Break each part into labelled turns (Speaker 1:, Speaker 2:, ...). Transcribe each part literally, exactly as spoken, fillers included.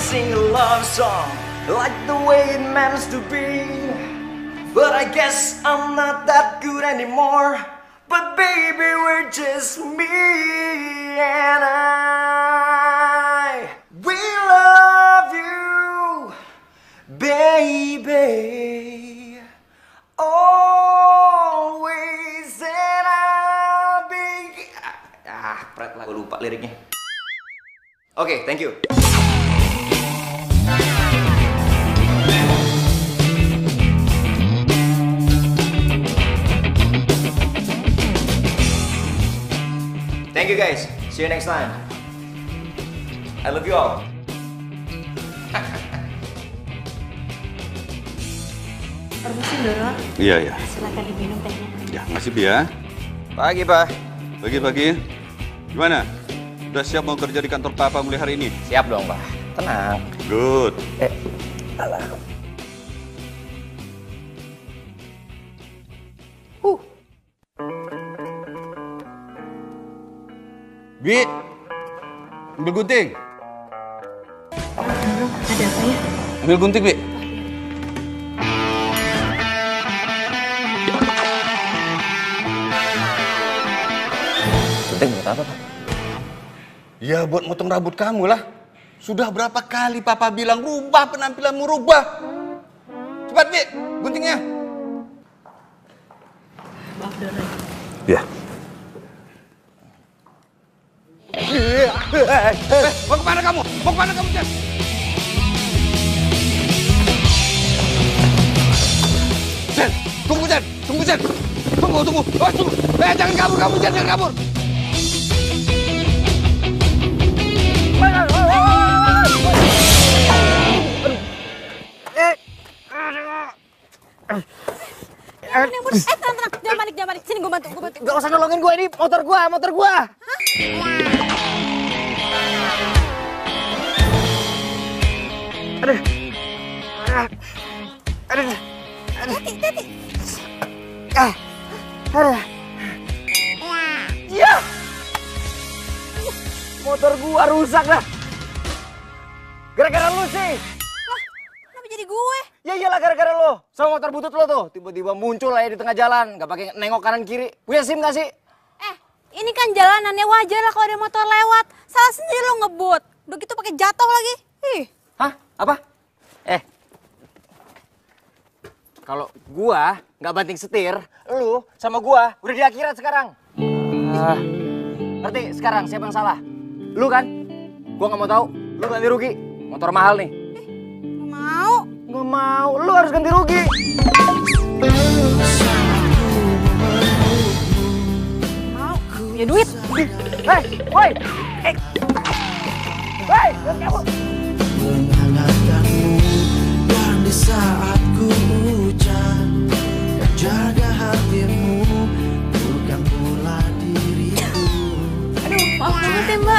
Speaker 1: sing a love song like the way it meant to be. But I guess I'm not that good anymore. But baby, we're just me and I. We love you, baby. Always and I'll be. Ah, pret lah, gue lupa liriknya. Oke, okay, thank you. Thank you guys. See you next time. I love you all.
Speaker 2: Permisi, Doro.
Speaker 3: Iya, iya.
Speaker 2: Silakan diminum tehnya.
Speaker 3: Ya, makasih, Bi ya.
Speaker 1: Pagi, Pak.
Speaker 3: Pagi-pagi. Gimana? Udah siap mau kerja di kantor Papa mulai hari ini?
Speaker 1: Siap dong, Pak. Tenang.
Speaker 3: Good.
Speaker 1: Eh, alah. Uh.
Speaker 3: Bi, ambil gunting.
Speaker 2: Doro, ada apa ya?
Speaker 3: Ambil gunting, Bi.
Speaker 1: Gunting buat apa, Pak?
Speaker 3: Ya, buat motong rambut kamu lah. Sudah berapa kali Papa bilang rubah penampilanmu, rubah. Cepat, Bi, guntingnya.
Speaker 2: Maaf, Doro.
Speaker 3: Ya. Eh, mau kemana kamu? Mau kemana kamu, Jen? Jen, tunggu, Jen. Tunggu, Jen. Tunggu, tunggu. Oh, tunggu. Eh, jangan kabur, kamu, Jen. Jangan kabur.
Speaker 2: Eh, tenang, tenang. Jangan panik, jangan panik. Sini gue bantu, gue bantu.
Speaker 1: Gak usah nolongin gue, ini motor gue, motor gue. Aduh. Aduh. Aduh.
Speaker 2: Teti, Teti.
Speaker 1: Ah. Aduh. Ya. Motor gua rusak dah. Gara-gara lu sih.
Speaker 2: Lah, kenapa jadi gue?
Speaker 1: Ya iyalah gara-gara lo. Sama motor butut lo tuh tiba-tiba muncul aja di tengah jalan, nggak pakai nengok kanan kiri. Punya SIM nggak sih?
Speaker 2: Eh, ini kan jalanannya wajar lah kalau ada motor lewat. Salah sendiri lo ngebut. Begitu pakai jatuh lagi. Ih.
Speaker 1: Hah? Apa? Eh. Kalau gua nggak banting setir, lu sama gua udah di akhirat sekarang. Ah. Ngerti sekarang siapa yang salah? Lu kan? Gua nggak mau tahu. Lu ganti rugi. Motor mahal nih.
Speaker 2: Gak mau.
Speaker 1: Nggak mau. Lu harus ganti rugi.
Speaker 2: Mau. Punya duit.
Speaker 1: Hei, woi. Eh. Hei, jangan kabur.
Speaker 4: Menghangatkanmu dan di saat ku hujan, jaga hatimu bukan pula diriku.
Speaker 2: Aduh, maaf banget ya, Mbak.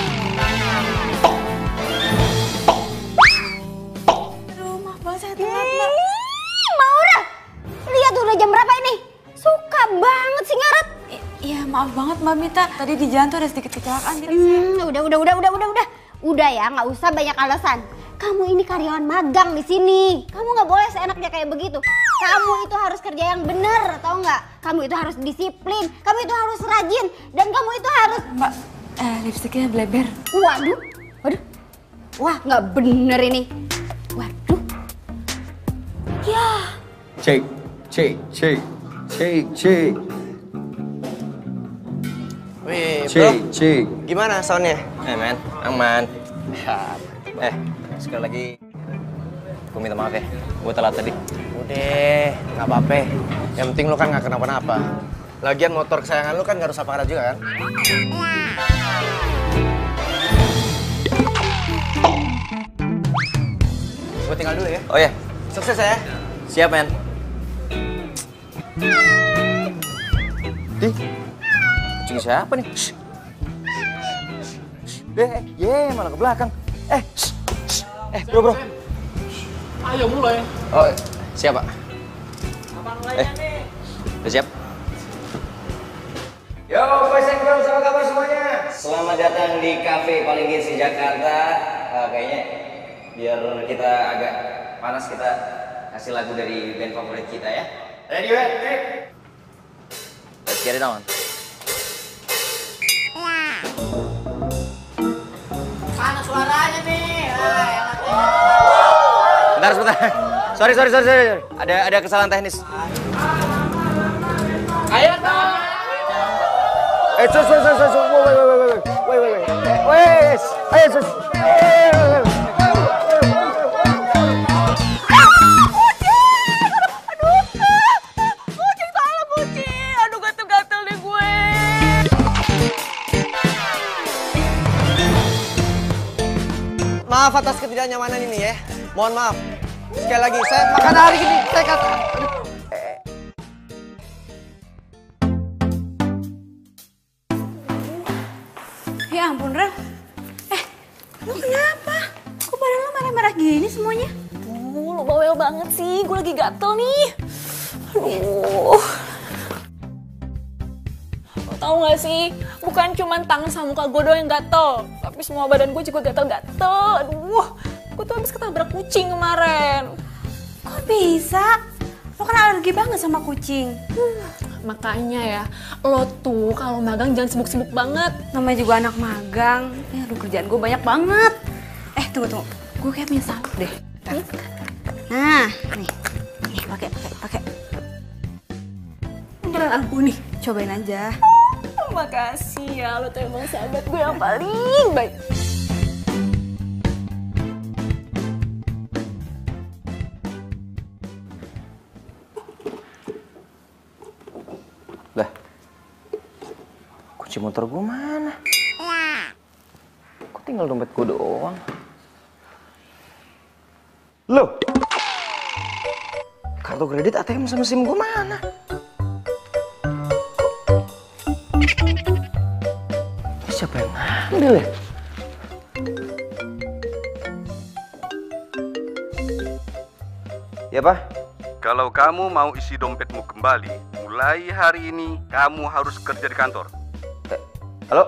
Speaker 2: Aduh, maaf banget saya telat, Mbak.
Speaker 5: Maura, lihat udah jam berapa ini? Suka banget sih ngaret.
Speaker 2: I- Iya, maaf banget Mbak Mita. Tadi di jalan tuh ada sedikit kecelakaan. Jadi
Speaker 5: Hmm, udah, udah, udah, udah, udah, udah. Udah ya, nggak usah banyak alasan. Kamu ini karyawan magang di sini. Kamu nggak boleh seenaknya kayak begitu. Kamu itu harus kerja yang bener, tau nggak? Kamu itu harus disiplin. Kamu itu harus rajin. Dan kamu itu harus...
Speaker 2: Mbak, eh, lipstiknya bleber.
Speaker 5: Waduh, waduh. Wah, nggak bener ini. Waduh. Ya.
Speaker 1: Cek, cek, cek, cek, cek.
Speaker 6: Wih, bro,
Speaker 1: Cek, cek.
Speaker 6: gimana soundnya?
Speaker 1: Eh men, aman. Eh, sekali lagi gue minta maaf ya, gue telat tadi.
Speaker 6: Udah, nggak apa-apa. Yang penting lu kan nggak kenapa-napa. Lagian motor kesayangan lu kan nggak rusak parah juga kan? Gue tinggal dulu ya.
Speaker 1: Oh ya,
Speaker 6: Sukses ya.
Speaker 1: siap men. Di, kucing siapa nih? Shh. Eh, ye, malah ke belakang. Eh, shh, shh. Eh, bro, bro.
Speaker 7: Ayo mulai.
Speaker 1: Oh, siap, Pak. Eh, udah siap? Yo, boys and girls, apa kabar semuanya? Selamat datang di kafe paling hits di Jakarta. Ah, kayaknya biar kita agak panas, kita kasih lagu dari band favorit kita ya. Ready, ready? Let's get it on.
Speaker 2: Mana suaranya nih?
Speaker 1: Bentar, sebentar. Sorry, sorry, sorry, sorry. Ada ada kesalahan teknis.
Speaker 7: Ayo dong.
Speaker 1: Eh, sus, sus, sus, sus, wait, wait, wait, wait, wait, wait, wait, wait, ayo, sus.
Speaker 6: Maaf atas ketidaknyamanan ini ya. Mohon maaf. Sekali lagi, saya makan hari ini. Saya kata...
Speaker 2: Ya ampun, Ren. Eh, lu kenapa? Kok badan lu merah-merah gini semuanya?
Speaker 8: Tuh, lu bawel banget sih. Gue lagi gatel nih. Aduh. Lo tau gak sih? Bukan cuma tangan sama muka gue doang yang gatel. Tapi semua badan gue juga gatel-gatel. Aduh. Gue tuh habis ketabrak kucing kemarin.
Speaker 2: Kok bisa? Lo kan alergi banget sama kucing.
Speaker 8: Hmm, makanya ya, lo tuh kalau magang jangan sibuk-sibuk banget.
Speaker 2: Namanya juga anak magang. Ya, lu kerjaan gue banyak banget. Eh, tunggu, tunggu. Gue kayak punya sabuk deh.
Speaker 8: Hmm?
Speaker 2: Nah, nih. Nih, pakai, pakai, pakai. Jalan aku nih. Cobain aja.
Speaker 8: Makasih ya, lo tuh emang sahabat gue yang paling baik.
Speaker 1: Lah, kunci motor gue mana? Kok tinggal dompet gue doang? Loh, kartu kredit, A T M sama SIM gue mana? Ini siapa yang ngambil ya? Ya, Pak?
Speaker 3: Kalau kamu mau isi dompetmu kembali, mulai hari ini kamu harus kerja di kantor.
Speaker 1: Eh, halo?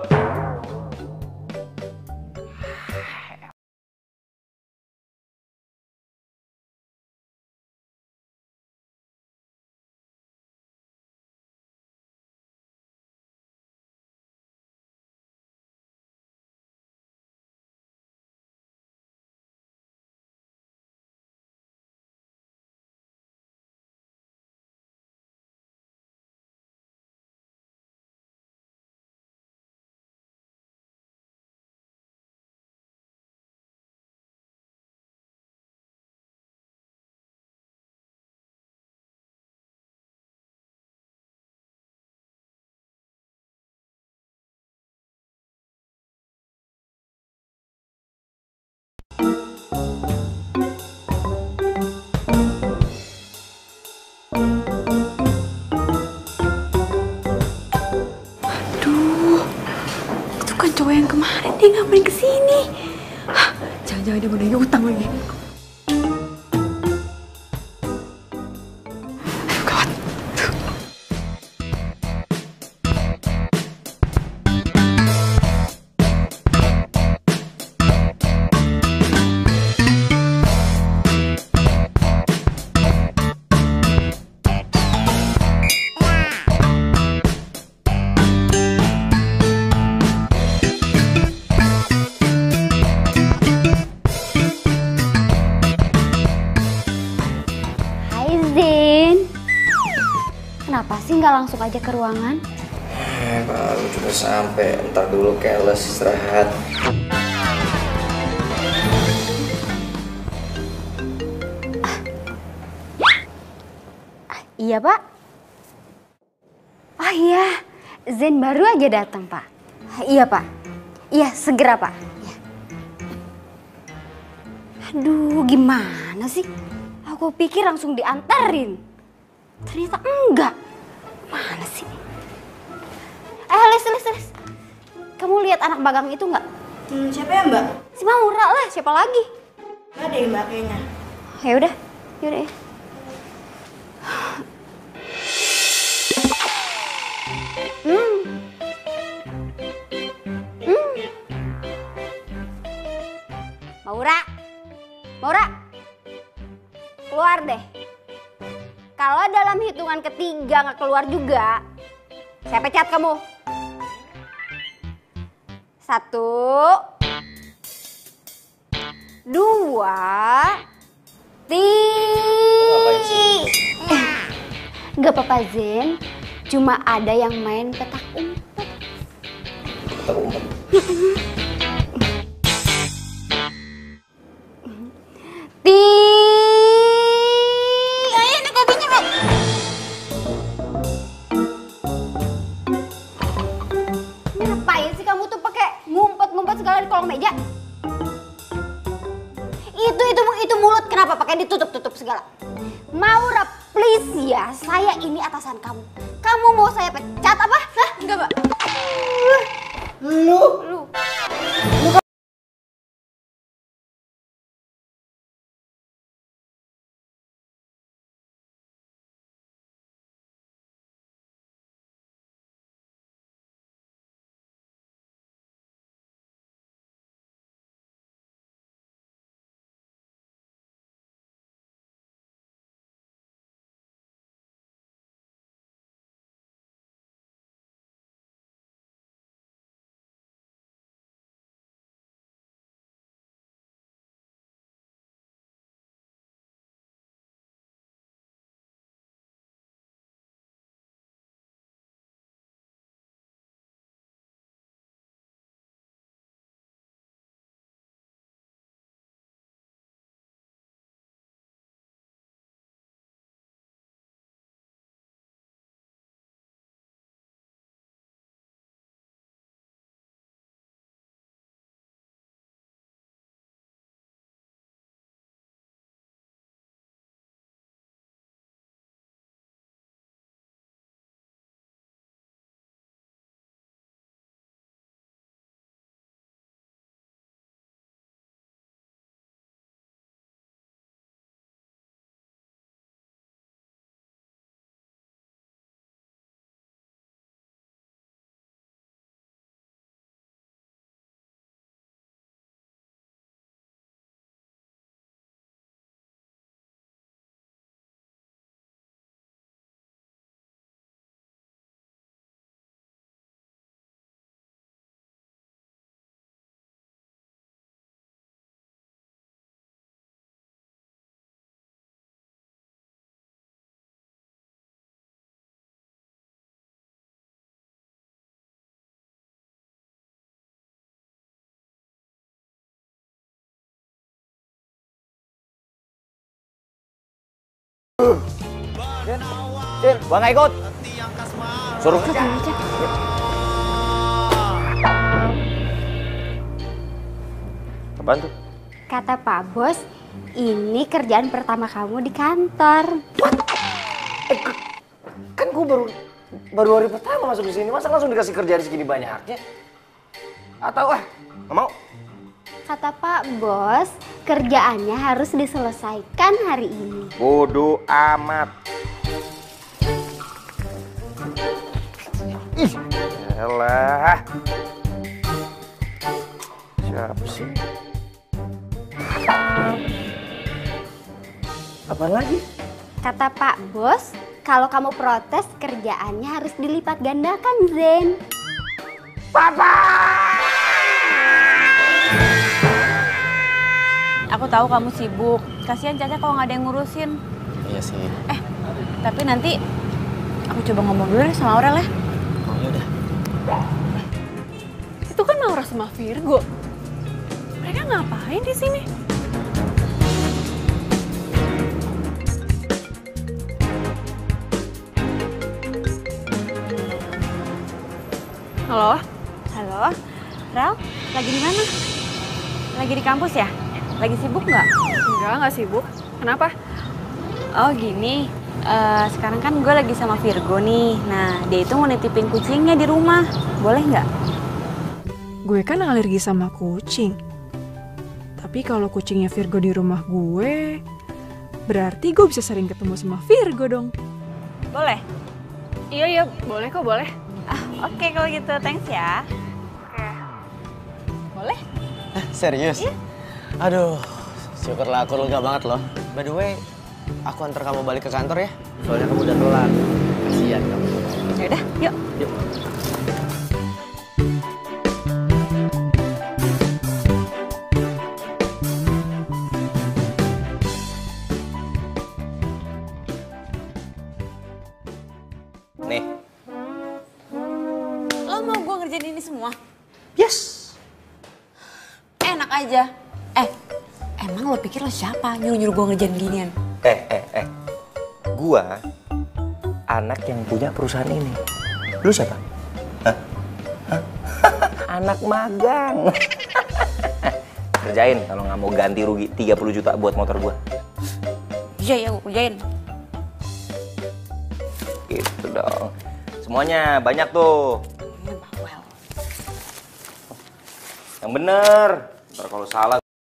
Speaker 2: Cowok yang kemarin dia ngapain kesini? Hah, jangan-jangan dia mau nagih utang lagi. Ayo gawat.
Speaker 5: Kenapa sih nggak langsung aja ke ruangan?
Speaker 1: Eh, baru juga sampai. Ntar dulu keles istirahat.
Speaker 5: Ah, iya, Pak. Oh iya, Zen baru aja datang, Pak. Ah, iya, Pak. Iya, segera, Pak. Iya. Aduh, gimana sih? Aku pikir langsung diantarin. Ternyata enggak. Mana sih? Eh, Les, Les, Les. Kamu lihat anak magang itu enggak?
Speaker 2: Hmm, siapa ya, Mbak?
Speaker 5: Si Maura lah, siapa lagi?
Speaker 2: Gak ada ya, Mbak, kayaknya.
Speaker 5: Ya udah, ya udah ya. Hmm. Hmm. Maura. Maura, keluar deh. Kalau dalam hitungan ketiga nggak keluar juga, saya pecat kamu. Satu, dua, tiga. Gak apa-apa Zen, cuma ada yang main petak umpet.
Speaker 6: Petak umpet.
Speaker 5: Tiga. Ayo nih kopinya kok. Ngapain sih kamu tuh pakai ngumpet-ngumpet segala di kolong meja? Itu itu itu mulut kenapa pakai ditutup-tutup segala? Maura, please ya, saya ini atasan kamu. Kamu mau saya pecat apa? Hah? Enggak, Mbak. Lu, lu. Lu
Speaker 1: Din, Din, gua nggak ikut. Suruh kerja. Apaan tuh?
Speaker 5: Kata Pak Bos, ini kerjaan pertama kamu di kantor.
Speaker 1: Eh, kan gua baru baru hari pertama masuk di sini, masa langsung dikasih kerja di segini banyaknya? Atau ah, nggak mau?
Speaker 5: Kata Pak Bos, kerjaannya harus diselesaikan hari ini.
Speaker 1: Bodoh amat. Ih, elah. Siapa sih? Apaan lagi?
Speaker 5: Kata Pak Bos, kalau kamu protes kerjaannya harus dilipat gandakan, Zen.
Speaker 1: Papa!
Speaker 2: Aku tahu kamu sibuk. Kasihan Caca kalau nggak ada yang ngurusin.
Speaker 6: Iya sih.
Speaker 2: Eh, tapi nanti aku coba ngomong dulu deh sama Aurel ya.
Speaker 6: Oh ya udah.
Speaker 8: Itu kan Maura sama Virgo. Mereka ngapain di sini? Halo?
Speaker 2: Halo, Rel, lagi di mana? Lagi di kampus ya? Lagi sibuk nggak?
Speaker 8: Enggak, nggak sibuk. Kenapa?
Speaker 2: Oh gini, uh, sekarang kan gue lagi sama Virgo nih. Nah, dia itu mau nitipin kucingnya di rumah. Boleh nggak?
Speaker 9: Gue kan alergi sama kucing. Tapi kalau kucingnya Virgo di rumah gue, berarti gue bisa sering ketemu sama Virgo dong.
Speaker 2: Boleh?
Speaker 8: Iya, iya. Boleh kok, boleh.
Speaker 2: Ah, oke okay, kalau gitu. Thanks ya.
Speaker 8: Oke.
Speaker 2: Boleh?
Speaker 6: Hah, serius?
Speaker 2: Iya.
Speaker 6: Aduh, Syukurlah aku lega banget loh. By the way, aku antar kamu balik ke kantor ya. Soalnya kamu udah telat. Kasihan kamu.
Speaker 2: Yaudah, yuk.
Speaker 6: Yuk. Nih.
Speaker 2: Lo mau gue ngerjain ini semua?
Speaker 6: Yes.
Speaker 2: Enak aja. Eh, emang lo pikir lo siapa nyuruh-nyuruh gue ngerjain ginian?
Speaker 1: Eh, eh, eh. Gua anak yang punya perusahaan ini. Lu siapa? Hah? Hah? Anak magang. Kerjain kalau nggak mau ganti rugi tiga puluh juta buat motor gua.
Speaker 2: Iya, ya gue kerjain.
Speaker 1: Gitu dong. Semuanya banyak tuh.
Speaker 2: Iya, bawel.
Speaker 1: Yang bener. Ntar kalau salah.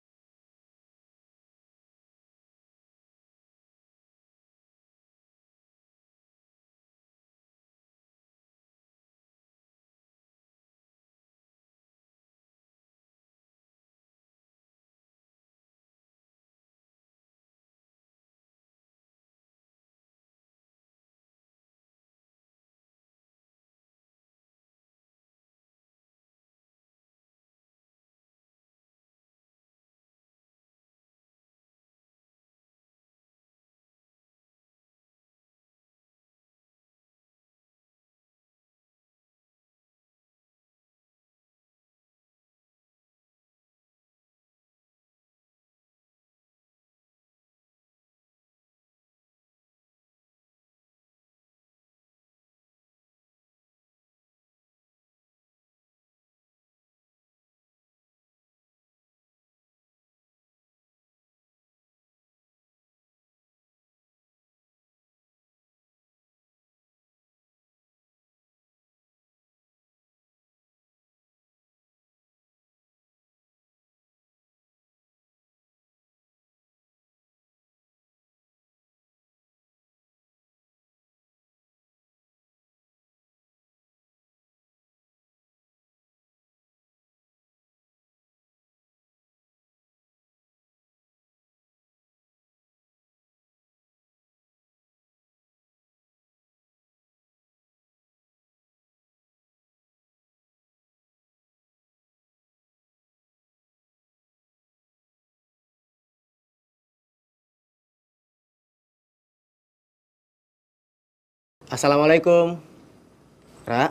Speaker 6: Assalamualaikum. Ra.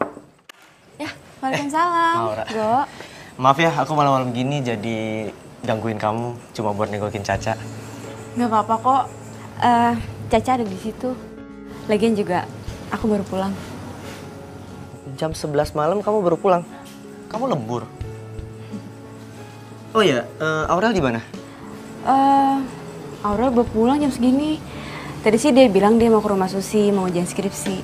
Speaker 2: Ya, waalaikumsalam.
Speaker 6: Mau, Ra.
Speaker 2: Go.
Speaker 6: Maaf ya, aku malam-malam gini jadi gangguin kamu cuma buat nengokin Caca.
Speaker 2: Gak apa-apa kok. Eh, Caca ada di situ. Lagian juga aku baru pulang.
Speaker 6: Jam sebelas malam kamu baru pulang? Kamu lembur? Oh iya, uh, Aurel di mana?
Speaker 2: Eh, Aurel baru pulang jam segini. Tadi sih dia bilang dia mau ke rumah Susi, mau ujian skripsi.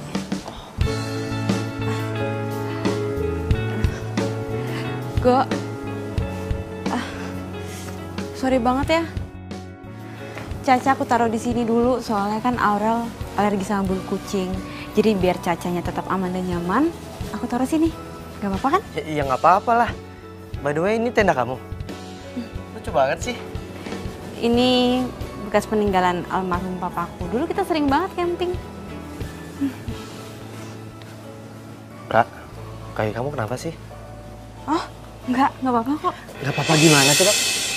Speaker 2: Go. Ah, sorry banget ya. Caca aku taruh di sini dulu, soalnya kan Aurel alergi sama bulu kucing. Jadi biar Cacanya tetap aman dan nyaman, aku taruh sini. Gak apa-apa kan?
Speaker 6: Ya, ya nggak apa-apa lah. By the way, ini tenda kamu. Lucu banget sih.
Speaker 2: Ini bekas peninggalan almarhum papaku. Dulu kita sering banget camping.
Speaker 6: Ra, kaki kamu kenapa sih?
Speaker 2: Oh, enggak, enggak apa-apa kok.
Speaker 6: Nggak apa-apa gimana coba?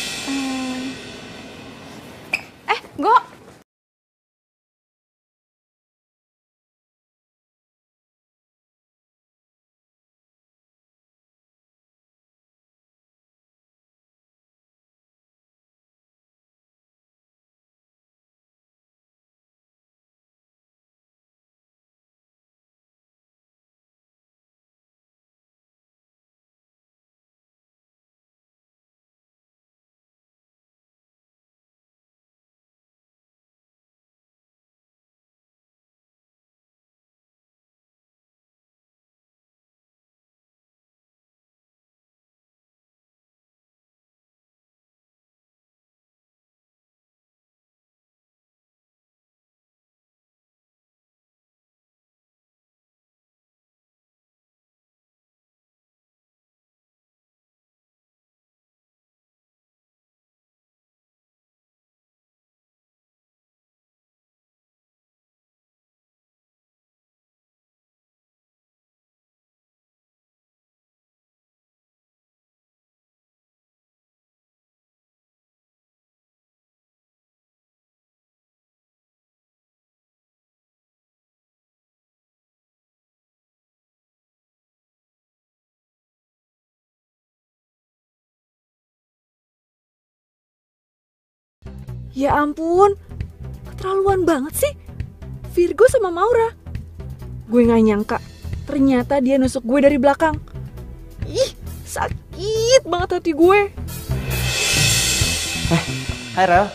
Speaker 2: Eh, Go,
Speaker 9: Ya ampun, keterlaluan banget sih. Virgo sama Maura. Gue gak nyangka, ternyata dia nusuk gue dari belakang. Ih, sakit banget hati gue.
Speaker 6: Eh, hai Rel.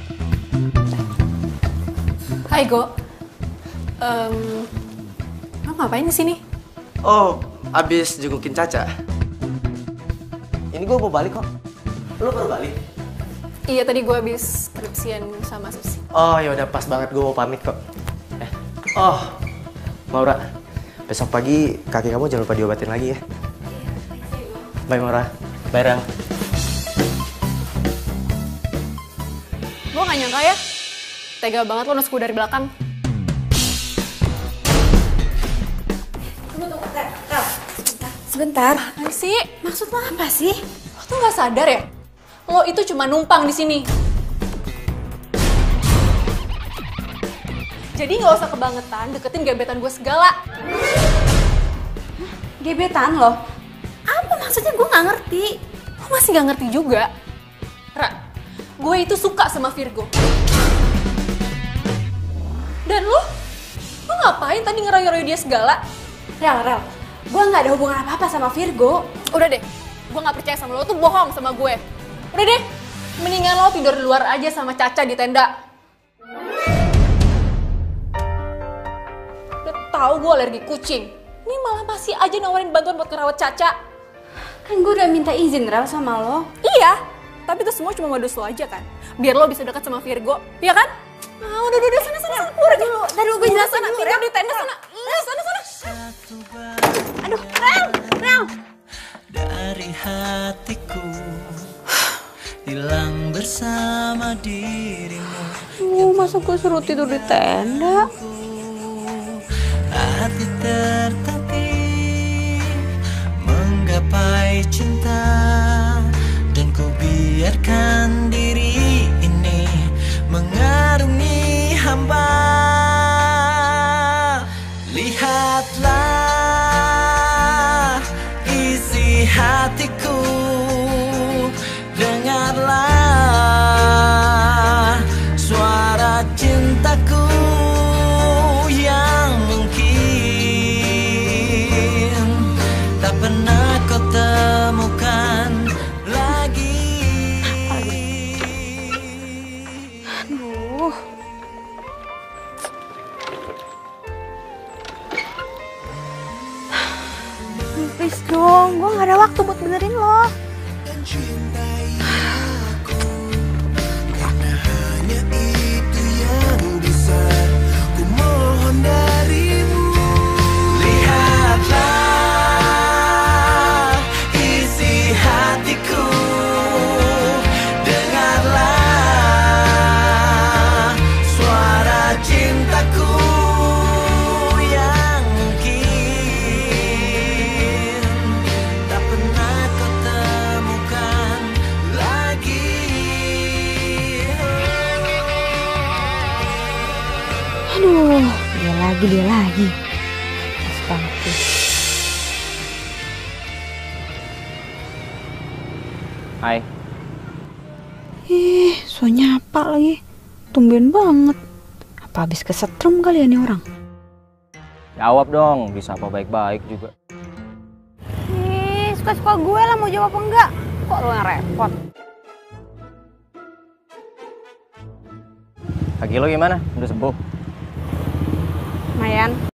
Speaker 8: Hai Go. Um, lo ngapain di sini?
Speaker 6: Oh, abis jengukin Caca. Ini gue mau balik kok. Lo baru balik?
Speaker 8: Iya, tadi gue habis skripsian sama Susi.
Speaker 6: Oh, ya udah pas banget, gue mau pamit kok. Eh, oh, Maura, besok pagi kaki kamu jangan lupa diobatin lagi ya. Bye Maura. Bye Rel.
Speaker 8: Gue gak nyangka ya, tega banget lo nusuk gue dari belakang. Tunggu, tunggu, Rel, Rel.
Speaker 2: Sebentar.
Speaker 8: Apaan sih?
Speaker 2: Maksud lo apa sih?
Speaker 8: Lo tuh gak sadar ya? Lo itu cuma numpang di sini. Jadi gak usah kebangetan deketin gebetan gue segala.
Speaker 2: Gebetan lo?
Speaker 8: Apa maksudnya? Gue gak ngerti. Lo masih gak ngerti juga? Ra, gue itu suka sama Virgo. Dan lo? Lo ngapain tadi ngerayu-rayu dia segala?
Speaker 2: Rel, Rel. Gue gak ada hubungan apa-apa sama Virgo.
Speaker 8: Udah deh, gue gak percaya sama lo, lo tuh bohong sama gue. Udah deh, mendingan lo tidur di luar aja sama Caca di tenda. Udah tahu gue alergi kucing. Ini malah masih aja nawarin bantuan buat ngerawat Caca.
Speaker 2: Kan gue udah minta izin Rel sama lo.
Speaker 8: Iya, tapi itu semua cuma modus lo aja kan. Biar lo bisa dekat sama Virgo, iya kan? Ah, udah, udah, udah, sana, sana, sana, keluar aja.
Speaker 2: Tadi gue jelasin
Speaker 8: sana,
Speaker 2: dulu,
Speaker 8: tidur
Speaker 2: Rel.
Speaker 8: di tenda sana. Iya, sana, sana.
Speaker 2: Aduh, Rel, Rel.
Speaker 4: Dari hatiku hilang bersama dirimu.
Speaker 2: Uh, masa gue suruh tidur di tenda?
Speaker 4: Hati tertatih menggapai cinta, dan ku biarkan diri ini mengarungi hamba. Lihatlah isi hatiku, dengarlah suara cintaku yang mungkin tak pernah kau temukan lagi.
Speaker 2: Aduh. Please dong, gue gak ada waktu buat benerin lo.
Speaker 4: Cintai aku, karena hanya itu yang bisa ku mohon darimu. Lihatlah isi hatiku, dengarlah suara cintaku yang mungkin tak pernah kau temukan lagi.
Speaker 2: Aduh, dia lagi, dia lagi. Pas banget sih.
Speaker 1: Hai.
Speaker 2: Ih, so nyapa lagi. Tumben banget. Apa habis kesetrum kali ya nih orang?
Speaker 1: Jawab dong, bisa apa baik-baik juga.
Speaker 2: Ih, suka-suka gue lah mau jawab apa enggak. Kok lo yang repot?
Speaker 1: Kaki lo gimana? Udah sembuh?
Speaker 2: Lumayan.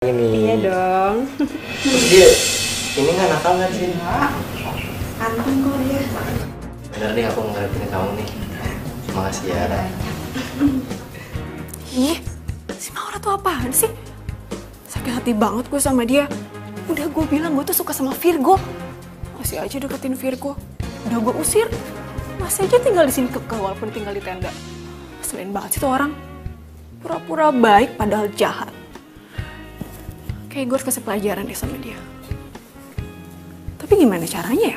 Speaker 6: Ini.
Speaker 9: Iya dong.
Speaker 6: Dia, ini nggak nakal nggak sih?
Speaker 9: Anteng kok dia.
Speaker 6: Bener deh aku ngertiin kamu nih. Makasih ya. Ra.
Speaker 8: Ih, si Maura tuh apaan sih? Sakit hati banget gue sama dia. Udah gue bilang gue tuh suka sama Virgo. Masih aja deketin Virgo. Udah gue usir. Masih aja tinggal di sini kekeh walaupun tinggal di tenda. Selain banget sih tuh orang. Pura-pura baik padahal jahat. Kayak gue harus kasih pelajaran deh sama dia. Tapi gimana caranya ya?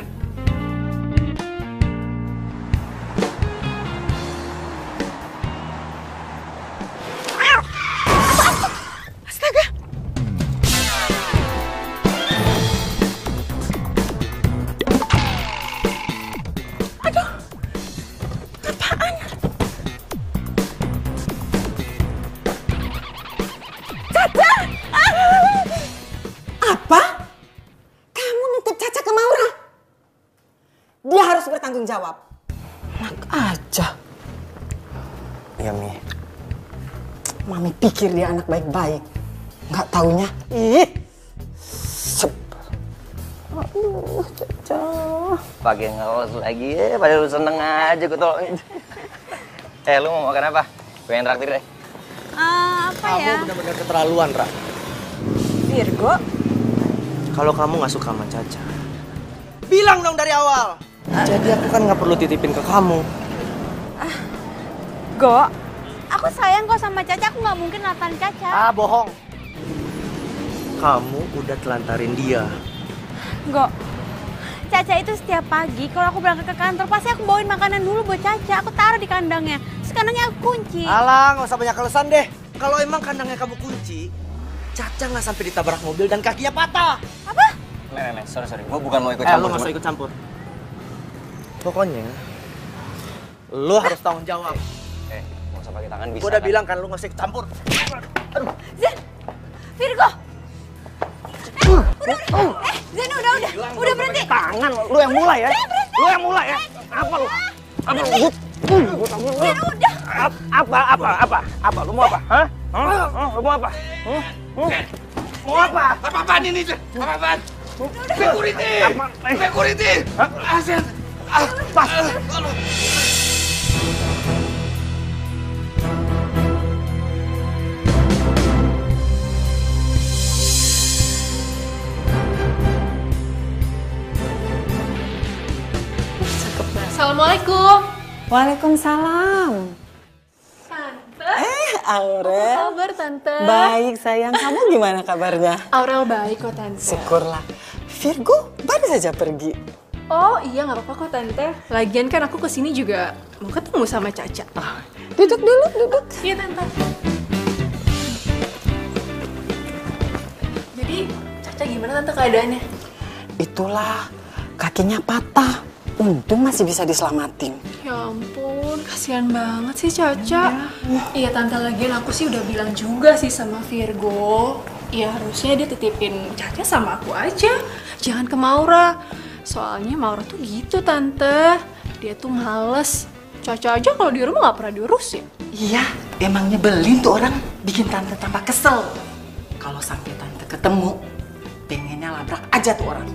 Speaker 10: Apa? Kamu nitip Caca ke Maura? Dia harus bertanggung jawab. Enak aja.
Speaker 6: Iya, Mi.
Speaker 10: Mami pikir dia anak baik-baik. Nggak taunya, ih. Sep. Aduh, Caca.
Speaker 1: Pakai ngawas lagi ya, padahal lu seneng aja gue tolongin. Eh, lu mau makan apa? Gue yang traktir deh.
Speaker 2: Ah, apa
Speaker 6: Kamu
Speaker 2: ya?
Speaker 6: benar-benar keterlaluan, Ra.
Speaker 2: Virgo?
Speaker 6: Kalau kamu nggak suka sama Caca, bilang dong dari awal. Jadi aku kan nggak perlu titipin ke kamu.
Speaker 2: Go, aku sayang kok sama Caca, aku nggak mungkin natan Caca.
Speaker 6: Ah, bohong. Kamu udah telantarin dia.
Speaker 2: Go, Caca itu setiap pagi kalau aku berangkat ke kantor pasti aku bawain makanan dulu buat Caca. Aku taruh di kandangnya, terus kandangnya aku kunci.
Speaker 6: Alah, nggak usah banyak alasan deh. Kalau emang kandangnya kamu kunci, Caca nggak sampai ditabrak mobil dan kakinya patah.
Speaker 2: Apa?
Speaker 1: Nih, nih, sorry, sorry. Gue bukan mau ikut
Speaker 6: Eh,
Speaker 1: campur.
Speaker 6: lu nggak usah ikut campur. Pokoknya, lu harus tanggung jawab.
Speaker 1: Eh, nggak usah pakai tangan bisa.
Speaker 6: Gue udah
Speaker 1: kan?
Speaker 6: bilang kan lu nggak usah ikut campur.
Speaker 2: Zen, Virgo. Eh, udah, udah. Eh, Zen udah, udah, udah berhenti.
Speaker 1: Tangan, lu yang mulai ya. Lu yang mulai ya. Apa lu? Apa lu?
Speaker 2: Zen udah.
Speaker 1: Apa, apa, apa? Apa? Lu mau apa? Hah? Hah? Lu mau apa? Hah? Hah? Mau apa?
Speaker 3: Apa-apaan ini? Apa-apaan? Security! Security! Asen!
Speaker 1: Ah, pas.
Speaker 8: Assalamualaikum.
Speaker 10: Waalaikumsalam.
Speaker 8: Tante.
Speaker 10: Eh, Aurel.
Speaker 8: Apa kabar, Tante?
Speaker 10: Baik, sayang. Kamu gimana kabarnya?
Speaker 8: Aurel baik kok, Tante.
Speaker 10: Syukurlah. Virgo baru saja pergi.
Speaker 8: Oh iya, nggak apa-apa kok, Tante. Lagian kan aku kesini juga mau ketemu sama Caca.
Speaker 10: Duduk dulu, duduk.
Speaker 8: Iya, Tante. Jadi, Caca gimana, Tante, keadaannya?
Speaker 10: Itulah, kakinya patah. Untung masih bisa diselamatin.
Speaker 8: Ya ampun, kasihan banget sih Caca. Iya, Tante, lagian aku sih udah bilang juga sih sama Virgo. Ya harusnya dia titipin Caca sama aku aja. Jangan ke Maura. Soalnya Maura tuh gitu, Tante. Dia tuh males. Caca aja kalau di rumah gak pernah diurusin.
Speaker 10: Iya, emang nyebelin tuh orang. Bikin tante tambah kesel. Kalau sampai tante ketemu, pengennya labrak aja tuh orang.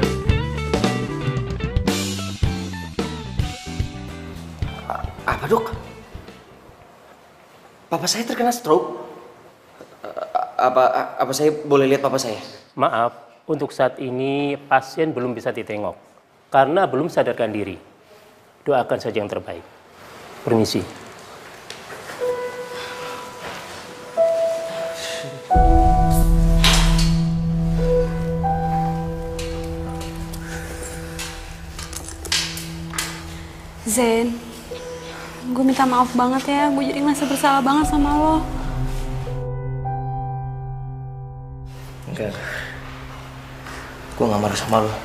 Speaker 1: Apa, Dok? Papa saya terkena stroke. Apa apa saya boleh lihat papa saya?
Speaker 7: Maaf, untuk saat ini pasien belum bisa ditengok karena belum sadarkan diri. Doakan saja yang terbaik. Permisi.
Speaker 2: Zen, gue minta maaf banget ya, gue jadi ngerasa bersalah banget sama lo.
Speaker 6: Enggak. Gue gak marah sama lo.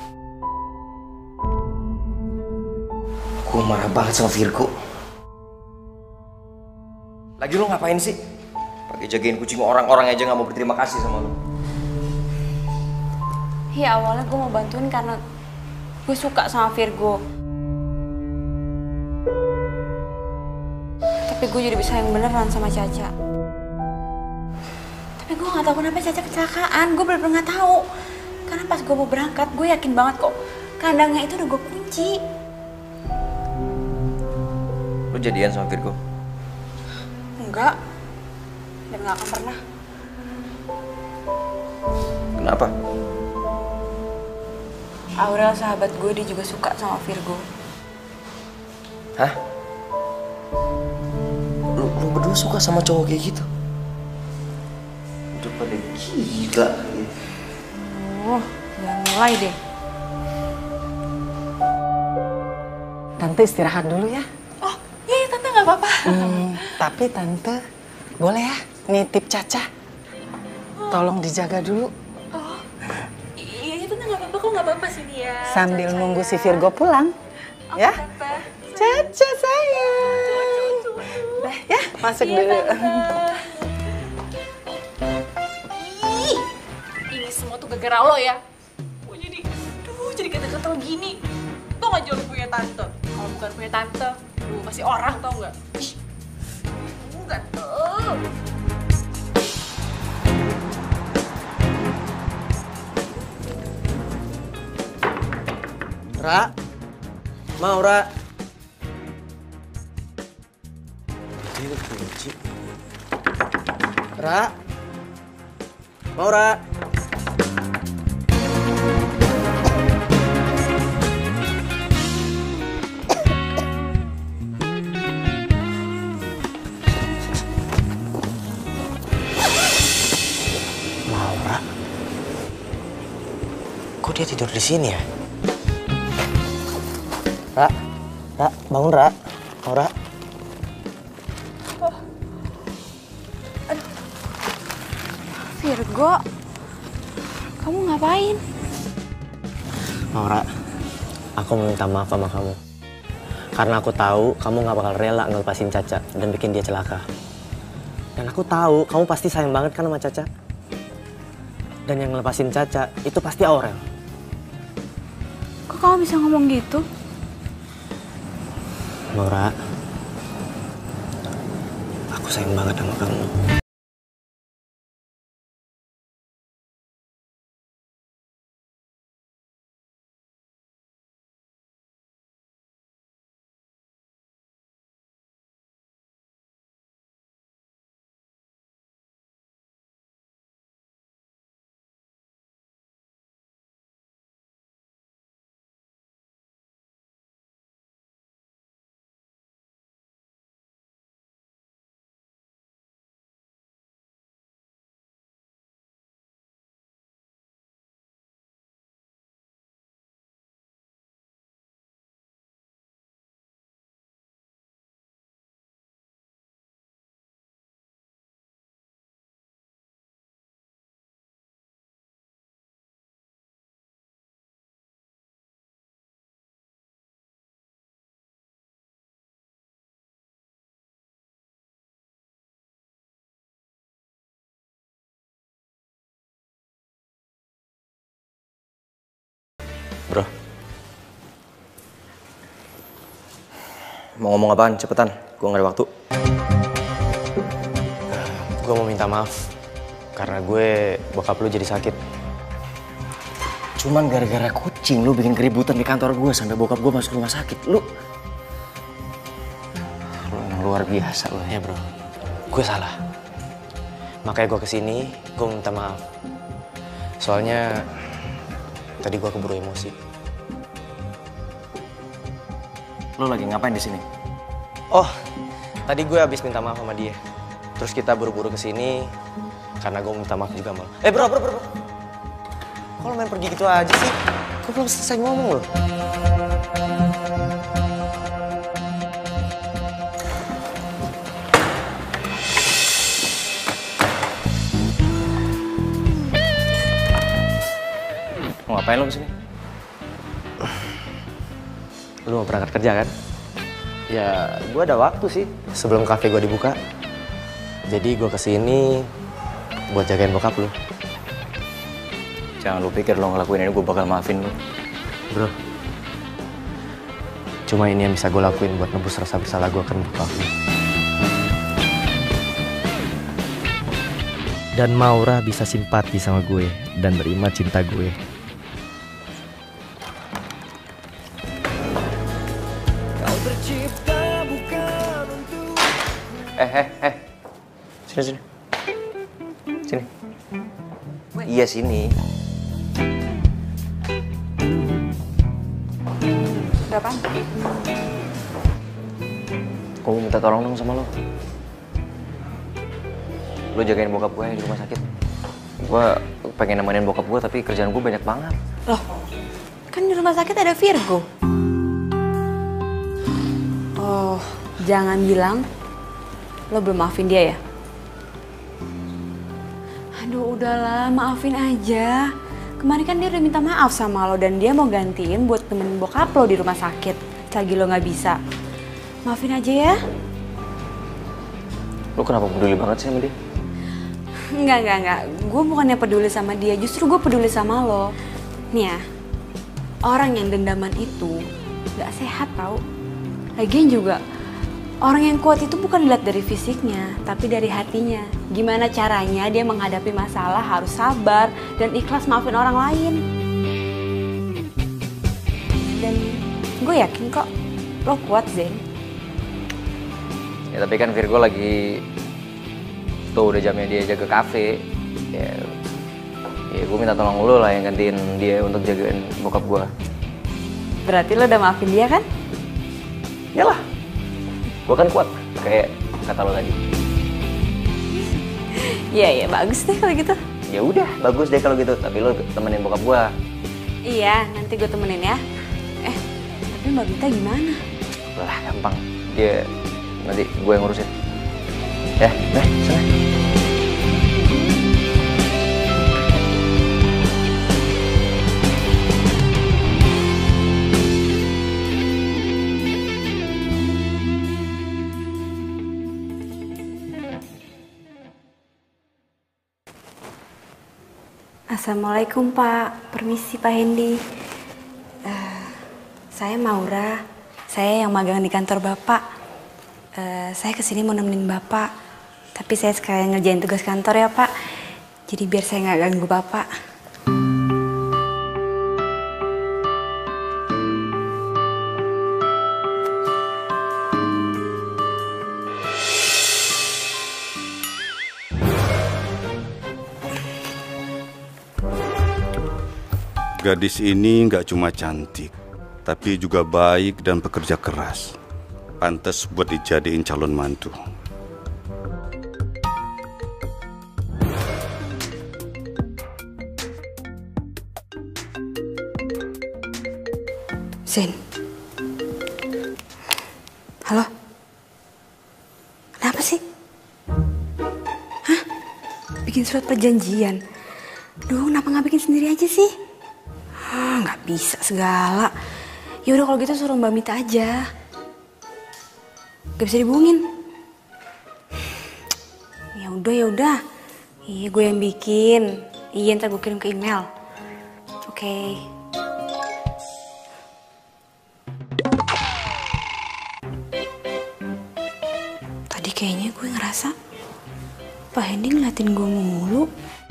Speaker 6: Gue marah banget sama Virgo. Lagi lo ngapain sih? Pakai jagain kucing orang-orang aja gak mau berterima kasih sama lo.
Speaker 2: Ya awalnya gue mau bantuin karena gue suka sama Virgo. Tapi gue jadi bisa yang beneran sama Caca. Tapi gue gak tahu kenapa Caca kecelakaan. Gue bener-bener gak tahu. Karena pas gue mau berangkat, gue yakin banget kok kandangnya itu udah gue kunci.
Speaker 1: Lu jadian sama Virgo?
Speaker 2: Enggak. Dan gak akan pernah.
Speaker 1: Kenapa?
Speaker 2: Aurel sahabat gue, dia juga suka sama Virgo.
Speaker 1: Hah? Lu, lu berdua suka sama cowok kayak gitu? Udah pada gila ya.
Speaker 2: Oh, jangan mulai deh.
Speaker 10: Tante istirahat dulu ya.
Speaker 2: Oh, iya, iya Tante gak apa-apa.
Speaker 10: Hmm, tapi Tante boleh ya nitip Caca. Tolong dijaga dulu.
Speaker 2: Oh, iya, iya Tante gak apa-apa kok, gak apa-apa sini ya.
Speaker 10: Sambil
Speaker 2: Caca,
Speaker 10: nunggu
Speaker 2: ya.
Speaker 10: si Virgo pulang.
Speaker 2: Oh,
Speaker 10: Ya.
Speaker 2: Tante.
Speaker 10: Caca sayang. Udah ya, masuk
Speaker 2: Iya,
Speaker 10: dulu.
Speaker 2: Tante. Ih, ini semua tuh gara-gara lo ya. Gue jadi, aduh jadi kata-kata gini. Tuh gak jauh punya tante. Kalau bukan punya tante, lu masih orang tau gak? Ih, enggak tuh.
Speaker 6: Ra, mau Ra. Ini kunci. Ra, mau Ra. Laura, kok dia tidur di sini ya? Ra, Ra, bangun Ra, Laura.
Speaker 2: Virgo, kamu ngapain?
Speaker 6: Laura, aku mau minta maaf sama kamu. Karena aku tahu kamu gak bakal rela ngelepasin Caca dan bikin dia celaka. Dan aku tahu kamu pasti sayang banget kan sama Caca. Dan yang ngelepasin Caca itu pasti Aurel.
Speaker 2: Kok kamu bisa ngomong gitu?
Speaker 6: Laura, aku sayang banget sama kamu. Bro,
Speaker 1: Mau ngomong apaan? Cepetan, gue gak ada waktu.
Speaker 6: gue mau minta maaf karena gue bokap lu jadi sakit.
Speaker 1: Cuman gara-gara kucing lu bikin keributan di kantor gue sampai bokap gue masuk rumah sakit. Lu, lu emang luar biasa lu.
Speaker 6: Ya bro, gue salah. Makanya gue kesini, gue minta maaf. Soalnya tadi gue keburu emosi.
Speaker 1: Lu lagi ngapain di sini?
Speaker 6: Oh, tadi gue habis minta maaf sama dia. Terus kita buru-buru kesini karena gue minta maaf juga malah. Eh bro, bro, bro, bro. Kok lo main pergi gitu aja sih? Gue belum selesai ngomong loh.
Speaker 1: Mau ngapain lu kesini?
Speaker 6: Lu mau berangkat kerja kan? Ya, gue ada waktu sih sebelum kafe gue dibuka. Jadi gue kesini buat jagain bokap lu.
Speaker 1: Jangan lu pikir lo ngelakuin ini gue bakal maafin lu.
Speaker 6: Bro, cuma ini yang bisa gue lakuin buat nebus rasa bersalah gue ke bokap lu. Dan Maura bisa simpati sama gue dan terima cinta gue.
Speaker 1: Eh, eh, eh. Sini, sini. Sini. Iya, sini.
Speaker 2: Udah apaan?
Speaker 1: Gue mau minta tolong dong sama lo. Lo jagain bokap gue di rumah sakit. Gue pengen nemenin bokap gue, tapi kerjaan gue banyak banget.
Speaker 2: Loh, kan di rumah sakit ada Virgo. Oh, jangan bilang lo belum maafin dia ya? Aduh, udahlah, maafin aja. Kemarin kan dia udah minta maaf sama lo dan dia mau gantiin buat temenin bokap lo di rumah sakit. Selagi lo nggak bisa. Maafin aja ya.
Speaker 1: Lo kenapa peduli banget sih sama dia?
Speaker 2: Enggak, enggak, enggak. Gue bukannya peduli sama dia, justru gue peduli sama lo. Nih ya, orang yang dendaman itu gak sehat tau. Lagian juga, orang yang kuat itu bukan dilihat dari fisiknya, tapi dari hatinya. Gimana caranya dia menghadapi masalah harus sabar dan ikhlas maafin orang lain. Dan gue yakin kok, lo kuat, Zen.
Speaker 1: Ya tapi kan Virgo lagi... Tuh udah jamnya dia jaga kafe. Ya, ya gue minta tolong lo lah yang gantiin dia untuk jagain bokap gue.
Speaker 2: Berarti lo udah maafin dia kan?
Speaker 1: Yalah, gue kan kuat kayak kata lo tadi.
Speaker 2: Iya, iya, bagus deh kalau gitu.
Speaker 1: Ya udah, bagus deh kalau gitu. Tapi lo temenin bokap gue.
Speaker 2: Iya, nanti gue temenin ya. Eh, tapi Mbak Bita gimana?
Speaker 1: Lah gampang, dia nanti gue yang ngurusin. Ya, udah, sana.
Speaker 2: Assalamualaikum Pak, permisi Pak Hendy. Uh, saya Maura, saya yang magang di kantor Bapak. Uh, saya kesini mau nemenin Bapak, tapi saya sekalian ngerjain tugas kantor ya Pak. Jadi biar saya nggak ganggu Bapak.
Speaker 3: Gadis ini nggak cuma cantik, tapi juga baik dan pekerja keras. Pantas buat dijadiin calon mantu.
Speaker 2: Zen. Halo? Kenapa sih? Hah? Bikin surat perjanjian? Duh, kenapa nggak bikin sendiri aja sih? Ah, nggak bisa segala. Ya udah kalau gitu suruh Mbak Mita aja. Gak bisa dihubungin. Ya udah ya udah. Iya gue yang bikin. Iya ntar gue kirim ke email. Oke. Okay. Tadi kayaknya gue ngerasa Pak Hendy ngeliatin gue mulu.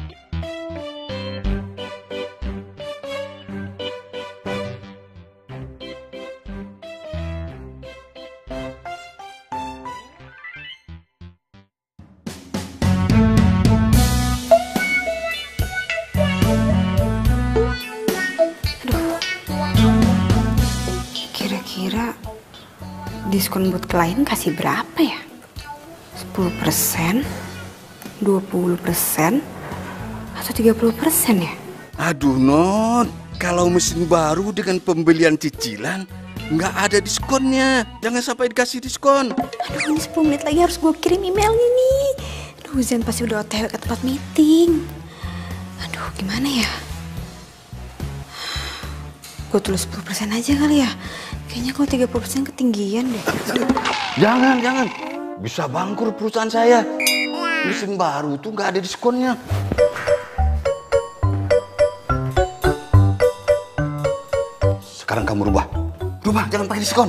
Speaker 2: Diskon buat klien kasih berapa ya? sepuluh persen? dua puluh persen? Atau tiga puluh persen ya?
Speaker 3: Aduh Not, kalau mesin baru dengan pembelian cicilan nggak ada diskonnya. Jangan sampai dikasih diskon.
Speaker 2: Aduh, ini sepuluh menit lagi harus gue kirim emailnya nih. Aduh, Zen pasti udah O T W ke tempat meeting. Aduh, gimana ya? Gue tulis sepuluh persen aja kali ya. Kayaknya kalau tiga puluh persen ketinggian deh.
Speaker 3: Jangan, jangan. Bisa bangkrut perusahaan saya. Mesin baru tuh nggak ada diskonnya. Sekarang kamu rubah. Rubah, jangan pakai diskon.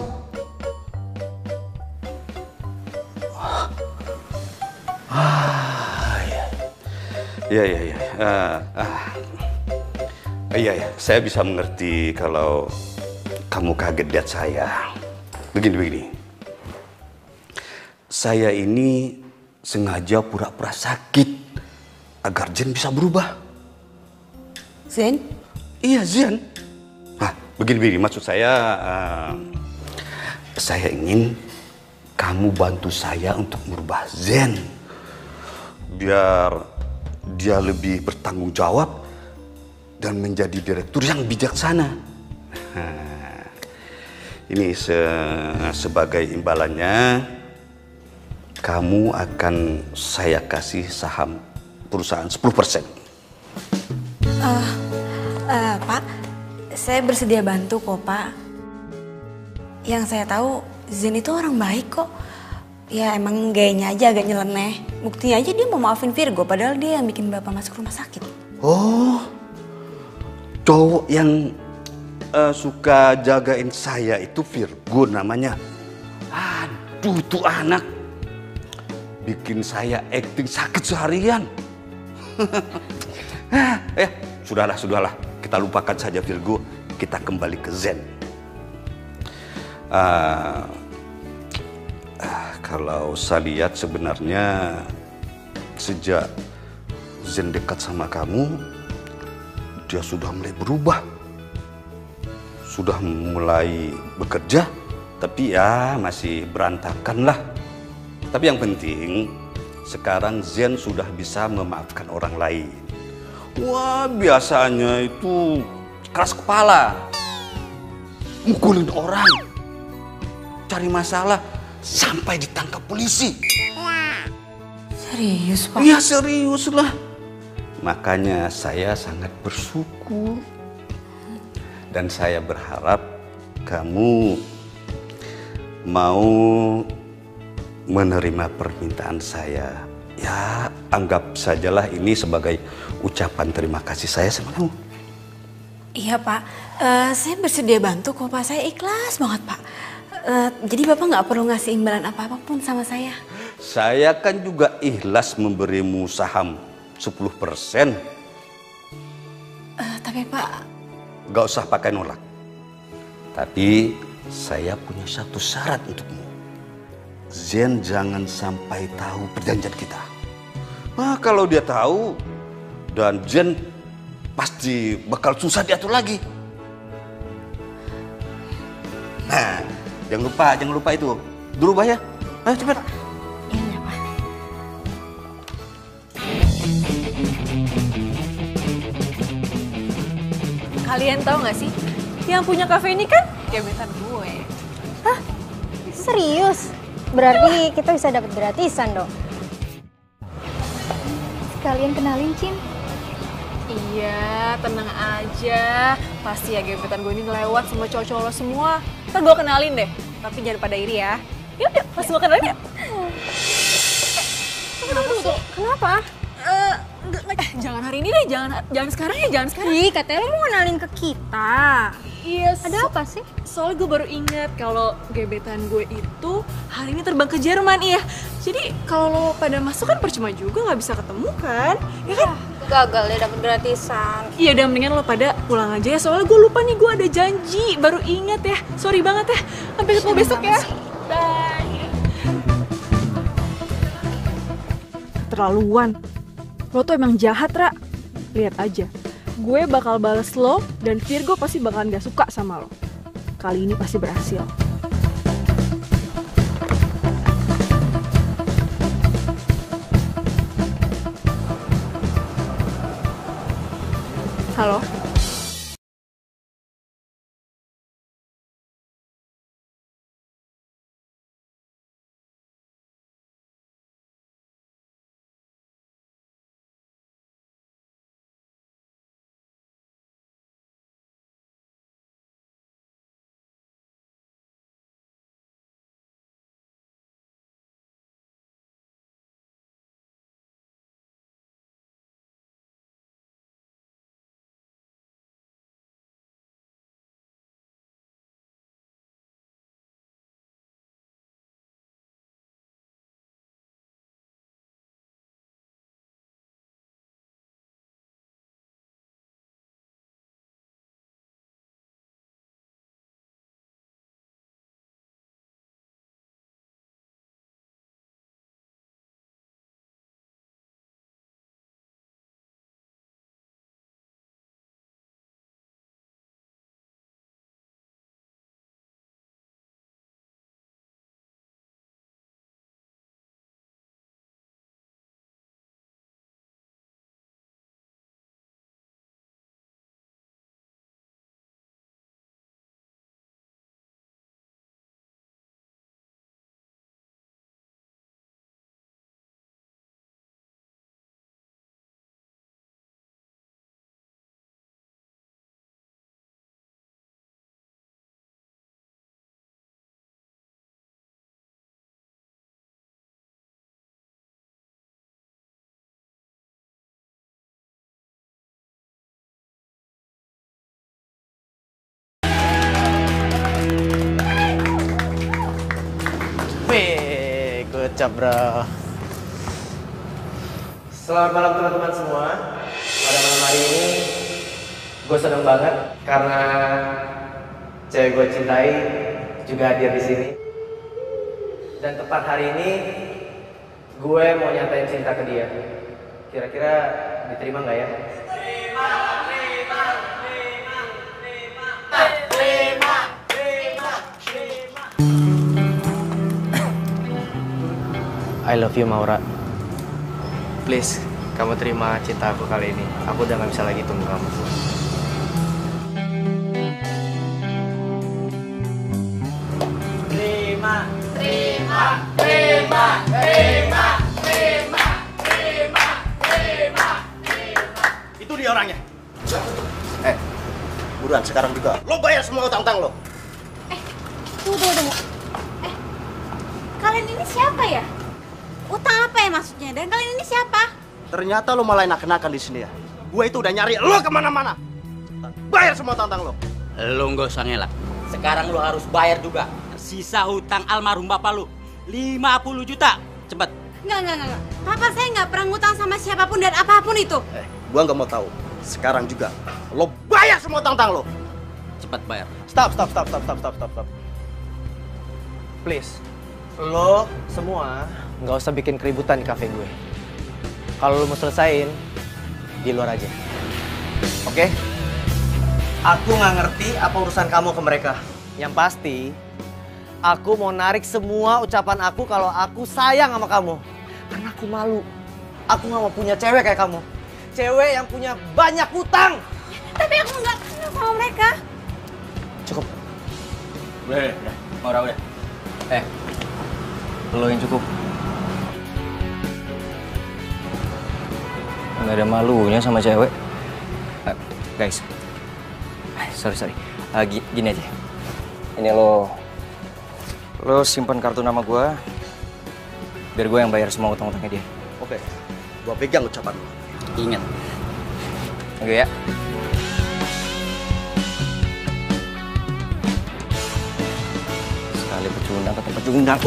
Speaker 3: Ah, ya. Iya, iya, iya. Ah, ah. Iya, iya. Saya bisa mengerti kalau kamu kaget lihat saya. Begini-begini. Saya ini sengaja pura-pura sakit agar Zen bisa berubah.
Speaker 2: Zen?
Speaker 3: Iya, Zen. Nah, begini-begini. Maksud saya, uh, saya ingin kamu bantu saya untuk merubah Zen. Biar dia lebih bertanggung jawab dan menjadi direktur yang bijaksana. Nah, ini se sebagai imbalannya, kamu akan saya kasih saham perusahaan sepuluh persen.
Speaker 2: Uh, uh, Pak, saya bersedia bantu kok, Pak. Yang saya tahu, Zen itu orang baik kok. Ya emang gayanya aja agak nyeleneh. Buktinya aja dia mau maafin Virgo, padahal dia yang bikin Bapak masuk rumah sakit.
Speaker 3: Oh, cowok yang uh, suka jagain saya itu Virgo namanya. Aduh, tuh anak bikin saya acting sakit seharian. Eh, sudahlah, sudahlah. Kita lupakan saja Virgo. Kita kembali ke Zen. Uh, uh, kalau saya lihat sebenarnya sejak Zen dekat sama kamu, dia sudah mulai berubah. Sudah mulai bekerja, tapi ya masih berantakan lah. Tapi yang penting, sekarang Zen sudah bisa memaafkan orang lain. Wah, biasanya itu keras kepala, mukulin orang, cari masalah, sampai ditangkap polisi.
Speaker 2: Serius, Pak?
Speaker 3: Iya, serius lah. Makanya saya sangat bersyukur. Dan saya berharap kamu mau menerima permintaan saya. Ya, anggap sajalah ini sebagai ucapan terima kasih saya sama kamu.
Speaker 2: Iya, Pak. Uh, saya bersedia bantu kok, Pak. Saya ikhlas banget, Pak. Uh, jadi Bapak nggak perlu ngasih imbalan apa-apapun sama saya.
Speaker 3: Saya kan juga ikhlas memberimu saham sepuluh persen.
Speaker 2: Uh, tapi Pak...
Speaker 3: Gak usah pakai nolak. Tapi saya punya satu syarat untukmu. Zen jangan sampai tahu perjanjian kita. Nah, kalau dia tahu, dan Zen pasti bakal susah diatur lagi. Nah, jangan lupa, jangan lupa itu. Berubah ya. Ayo cepat.
Speaker 2: Iya, Pak.
Speaker 8: Kalian tahu nggak sih, yang punya kafe ini kan gebetan gue.
Speaker 5: Hah? Serius? Berarti kita bisa dapat gratisan dong. Sekalian kenalin, Cin.
Speaker 8: Iya, tenang aja. Pasti ya gebetan gue ini ngelewat sama cowok-cowok lo semua. Ntar gue kenalin deh, tapi jangan pada iri ya. Yuk, yuk, langsung gue kenalin ya.
Speaker 5: Kenapa sih? Kenapa?
Speaker 8: Eh, enggak, enggak, eh, jangan hari ini deh, jangan jangan sekarang ya, jangan sekarang.
Speaker 5: Ih, katanya lo mau kenalin ke kita.
Speaker 8: Iya,
Speaker 5: Ada apa sih?
Speaker 8: Soalnya gue baru ingat kalau gebetan gue itu hari ini terbang ke Jerman, iya. Jadi kalau lo pada masuk kan percuma juga, nggak bisa ketemu kan, ya kan?
Speaker 5: Gagal deh dapet gratisan.
Speaker 8: Iya, udah mendingan lo pada pulang aja ya. Soalnya gue lupa nih, gue ada janji, baru ingat ya. Sorry banget ya. Sampai ketemu besok ya. Bye.
Speaker 9: Keterlaluan. Lo tuh emang jahat, Ra. Lihat aja. Gue bakal bales lo dan Virgo pasti bakalan gak suka sama lo. Kali ini pasti berhasil.
Speaker 8: Halo.
Speaker 6: Kecap, bro. Selamat malam teman-teman semua. Pada malam hari ini, gue seneng banget karena cewek gue cintai juga hadir di sini. Dan tepat hari ini, gue mau nyatain cinta ke dia. Kira-kira diterima nggak ya? Terima, terima, terima, terima, terima, terima, terima. I love you, Maura. Please, kamu terima cinta aku kali ini. Aku udah nggak bisa lagi tunggu kamu. Terima, terima, terima, terima, terima, terima, terima, terima.
Speaker 11: Itu dia orangnya. Eh, buruan sekarang juga. Lo bayar semua utang-utang lo.
Speaker 5: Eh, tunggu, tunggu, tunggu. Eh, kalian ini siapa ya? Utang apa ya maksudnya? Dan kalian ini siapa?
Speaker 11: Ternyata lo malah enak-enakan di sini ya. Gue itu udah nyari lo kemana-mana. Bayar semua utang-utang lo.
Speaker 12: Lo nggak usah ngelak. Sekarang lo harus bayar juga. Sisa hutang almarhum bapak lo. lima puluh juta. Cepet.
Speaker 2: Enggak, enggak, enggak. Papa saya nggak pernah ngutang sama siapapun dan apapun itu.
Speaker 11: Eh, gue nggak mau tahu. Sekarang juga. Lo bayar semua utang-utang lo.
Speaker 12: Cepet bayar.
Speaker 6: Stop, stop, stop, stop, stop, stop, stop, stop. Please, lo semua nggak usah bikin keributan di kafe gue. Kalau lo mau selesain, di luar aja. Oke? Okay? Aku nggak ngerti apa urusan kamu ke mereka. Yang pasti, aku mau narik semua ucapan aku kalau aku sayang sama kamu. Karena aku malu. Aku nggak mau punya cewek kayak kamu. Cewek yang punya banyak utang.
Speaker 2: Tapi aku nggak kenal sama mereka.
Speaker 6: Cukup.
Speaker 1: Udah, udah. Maura, udah. Eh, lo yang cukup. Nggak ada malunya sama cewek. Uh, guys, sorry, sorry. Uh, gini aja. Ini lo, lo simpan kartu nama gue, biar gue yang bayar semua utang-utangnya dia.
Speaker 11: Oke, gue pegang ucapan lo.
Speaker 12: Ingat.
Speaker 1: Oke ya. Sekali pecundang kata pecundang.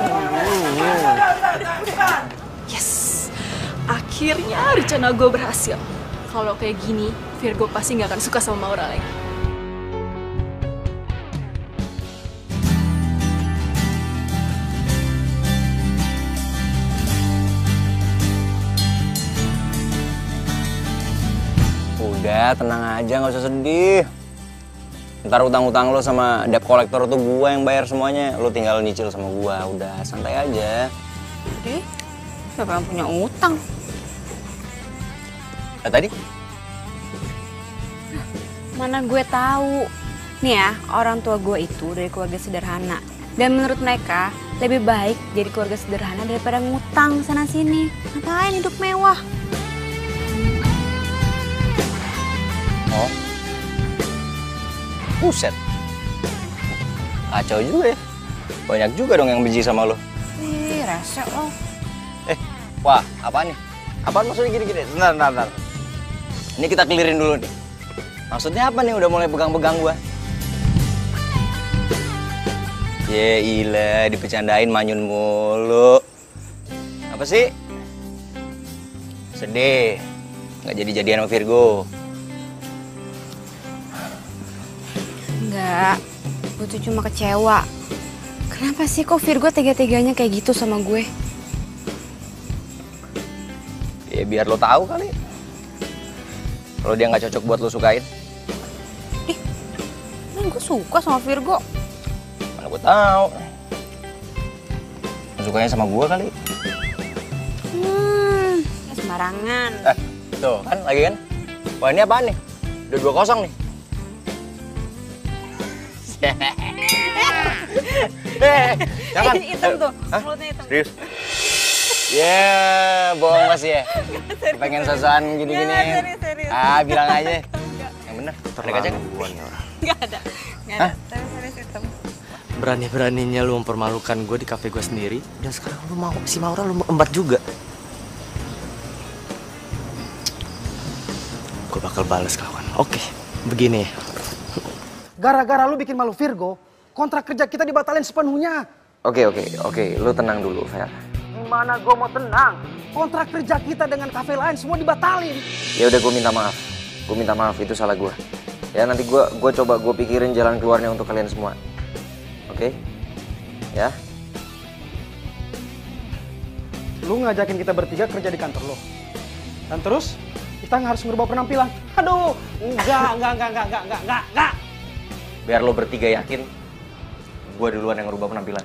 Speaker 9: Yes, akhirnya rencana gue berhasil. Kalau kayak gini, Virgo pasti nggak akan suka sama Maura lagi.
Speaker 1: Udah, tenang aja, nggak usah sedih. Ntar utang-utang lo sama debt collector tuh gue yang bayar semuanya. Lo tinggal nyicil sama gue, udah santai aja.
Speaker 2: Jadi, siapa yang punya utang?
Speaker 1: Nah, tadi?
Speaker 2: Mana gue tahu. Nih ya, orang tua gue itu dari keluarga sederhana. Dan menurut mereka, lebih baik jadi keluarga sederhana daripada ngutang sana-sini. Ngapain hidup mewah?
Speaker 1: Oh. Buset. Kacau juga ya. Banyak juga dong yang benci sama lo.
Speaker 2: Ih, rese lo.
Speaker 1: Eh, wah, apaan nih? Apaan maksudnya gini-gini? Bentar, bentar, bentar. Ini kita clearin dulu nih. Maksudnya apa nih udah mulai pegang-pegang gua? Ye, ilah, dipecandain manyun mulu. Apa sih? Sedih. Nggak jadi-jadian sama Virgo.
Speaker 2: Enggak, gue tuh cuma kecewa. Kenapa sih kok Virgo tega-teganya kayak gitu sama gue?
Speaker 1: Ya biar lo tahu kali. Kalau dia nggak cocok buat lo sukain.
Speaker 2: Ih, kan gue suka sama Virgo.
Speaker 1: Mana gue tahu. Lo sukanya sama gue kali.
Speaker 2: Hmm, ya sembarangan.
Speaker 1: Eh, tuh kan lagi kan. Wah ini apaan nih? Udah dua kosong nih. Eh, jangan.
Speaker 2: Hitam tuh,
Speaker 1: Hah?
Speaker 2: mulutnya hitam.
Speaker 1: Serius? Ya, yeah, bohong masih ya. Pengen sosokan gini-gini.
Speaker 2: Ya, serius, serius.
Speaker 1: Ah, bilang aja. Yang bener. Naik aja kan?
Speaker 2: Gak ada, gak ada. Tapi serius hitam.
Speaker 6: Berani-beraninya lu mempermalukan gue di kafe gue sendiri. Dan sekarang lu mau si Maura lu embat juga. Gue bakal balas kawan. Oke, begini.
Speaker 13: Gara-gara lu bikin malu Virgo, kontrak kerja kita dibatalin sepenuhnya.
Speaker 1: Oke, oke, oke. Lu tenang dulu, Fer.
Speaker 13: Gimana gue mau tenang? Kontrak kerja kita dengan kafe lain semua dibatalin.
Speaker 1: Ya udah, gue minta maaf. Gue minta maaf, itu salah gue. Ya nanti gue gue coba gue pikirin jalan keluarnya untuk kalian semua. Oke? Ya?
Speaker 13: Lu ngajakin kita bertiga kerja di kantor lo. Dan terus kita harus merubah penampilan. Aduh, enggak, enggak, enggak, enggak, enggak, enggak, enggak.
Speaker 1: Biar lo bertiga yakin, gue duluan yang ngerubah penampilan.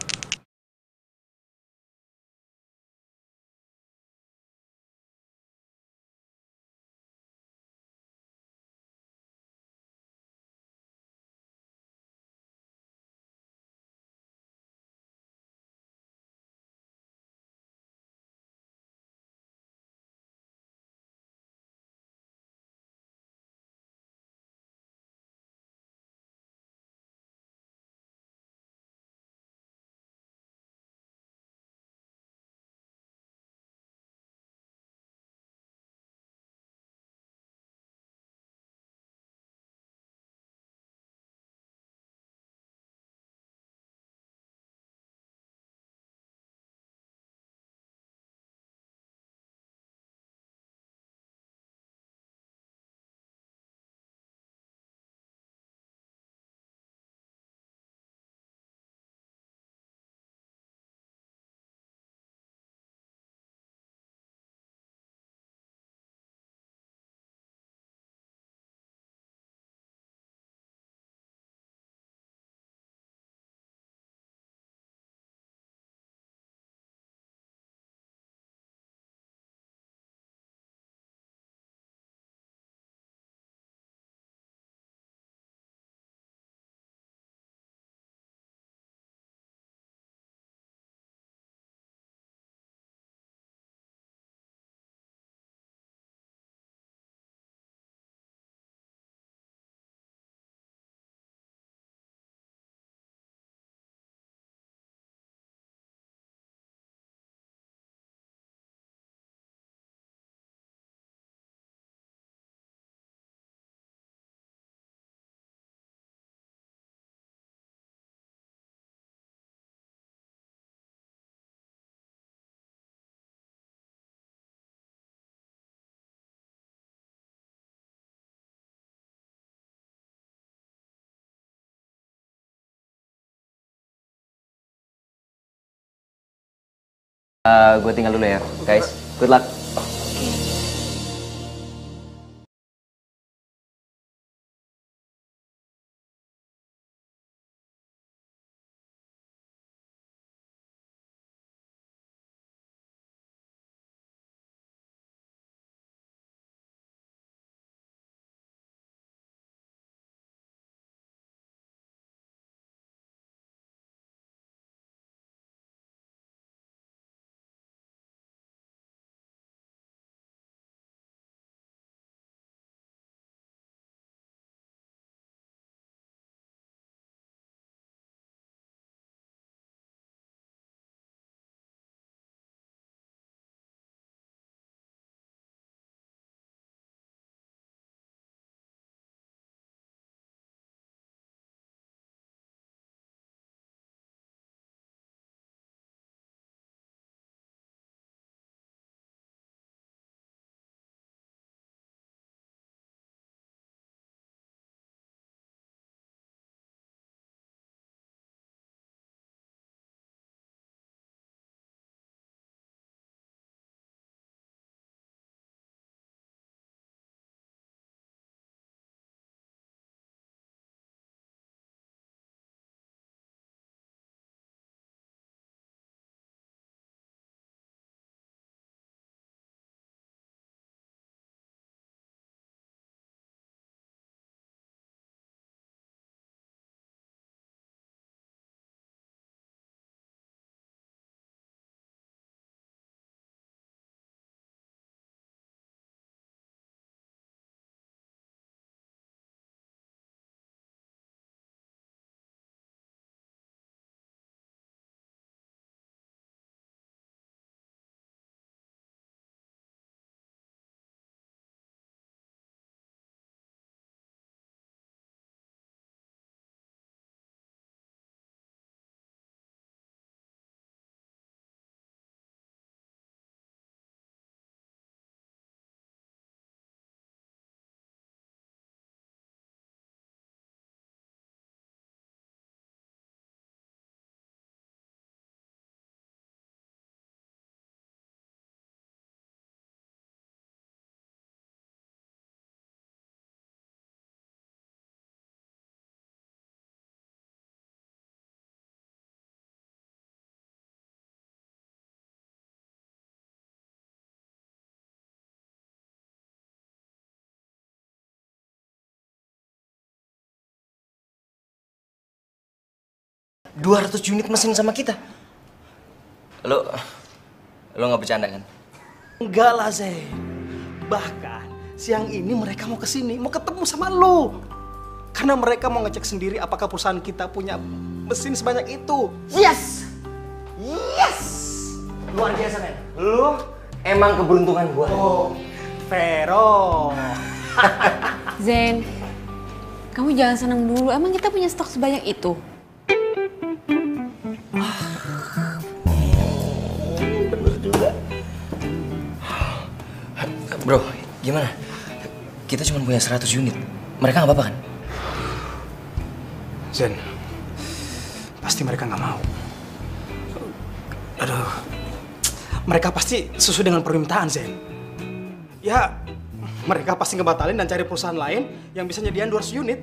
Speaker 1: Uh, gue tinggal dulu ya, guys. Good luck. dua ratus unit mesin sama kita. Lo, lo nggak bercanda kan?
Speaker 11: Enggak lah, Zen. Bahkan siang ini mereka mau kesini, mau ketemu sama lo. Karena mereka mau ngecek sendiri apakah perusahaan kita punya mesin sebanyak itu.
Speaker 1: Yes! Yes! Luar biasa, men. Lo emang keberuntungan gua.
Speaker 11: Oh, Vero.
Speaker 2: Zen, kamu jangan senang dulu. Emang kita punya stok sebanyak itu?
Speaker 1: Bener juga. Bro, gimana? Kita cuma punya seratus unit. Mereka nggak apa-apa kan?
Speaker 11: Zen, pasti mereka nggak mau. Aduh, mereka pasti sesuai dengan permintaan, Zen. Ya, mereka pasti ngebatalin dan cari perusahaan lain yang bisa nyediain dua ratus unit.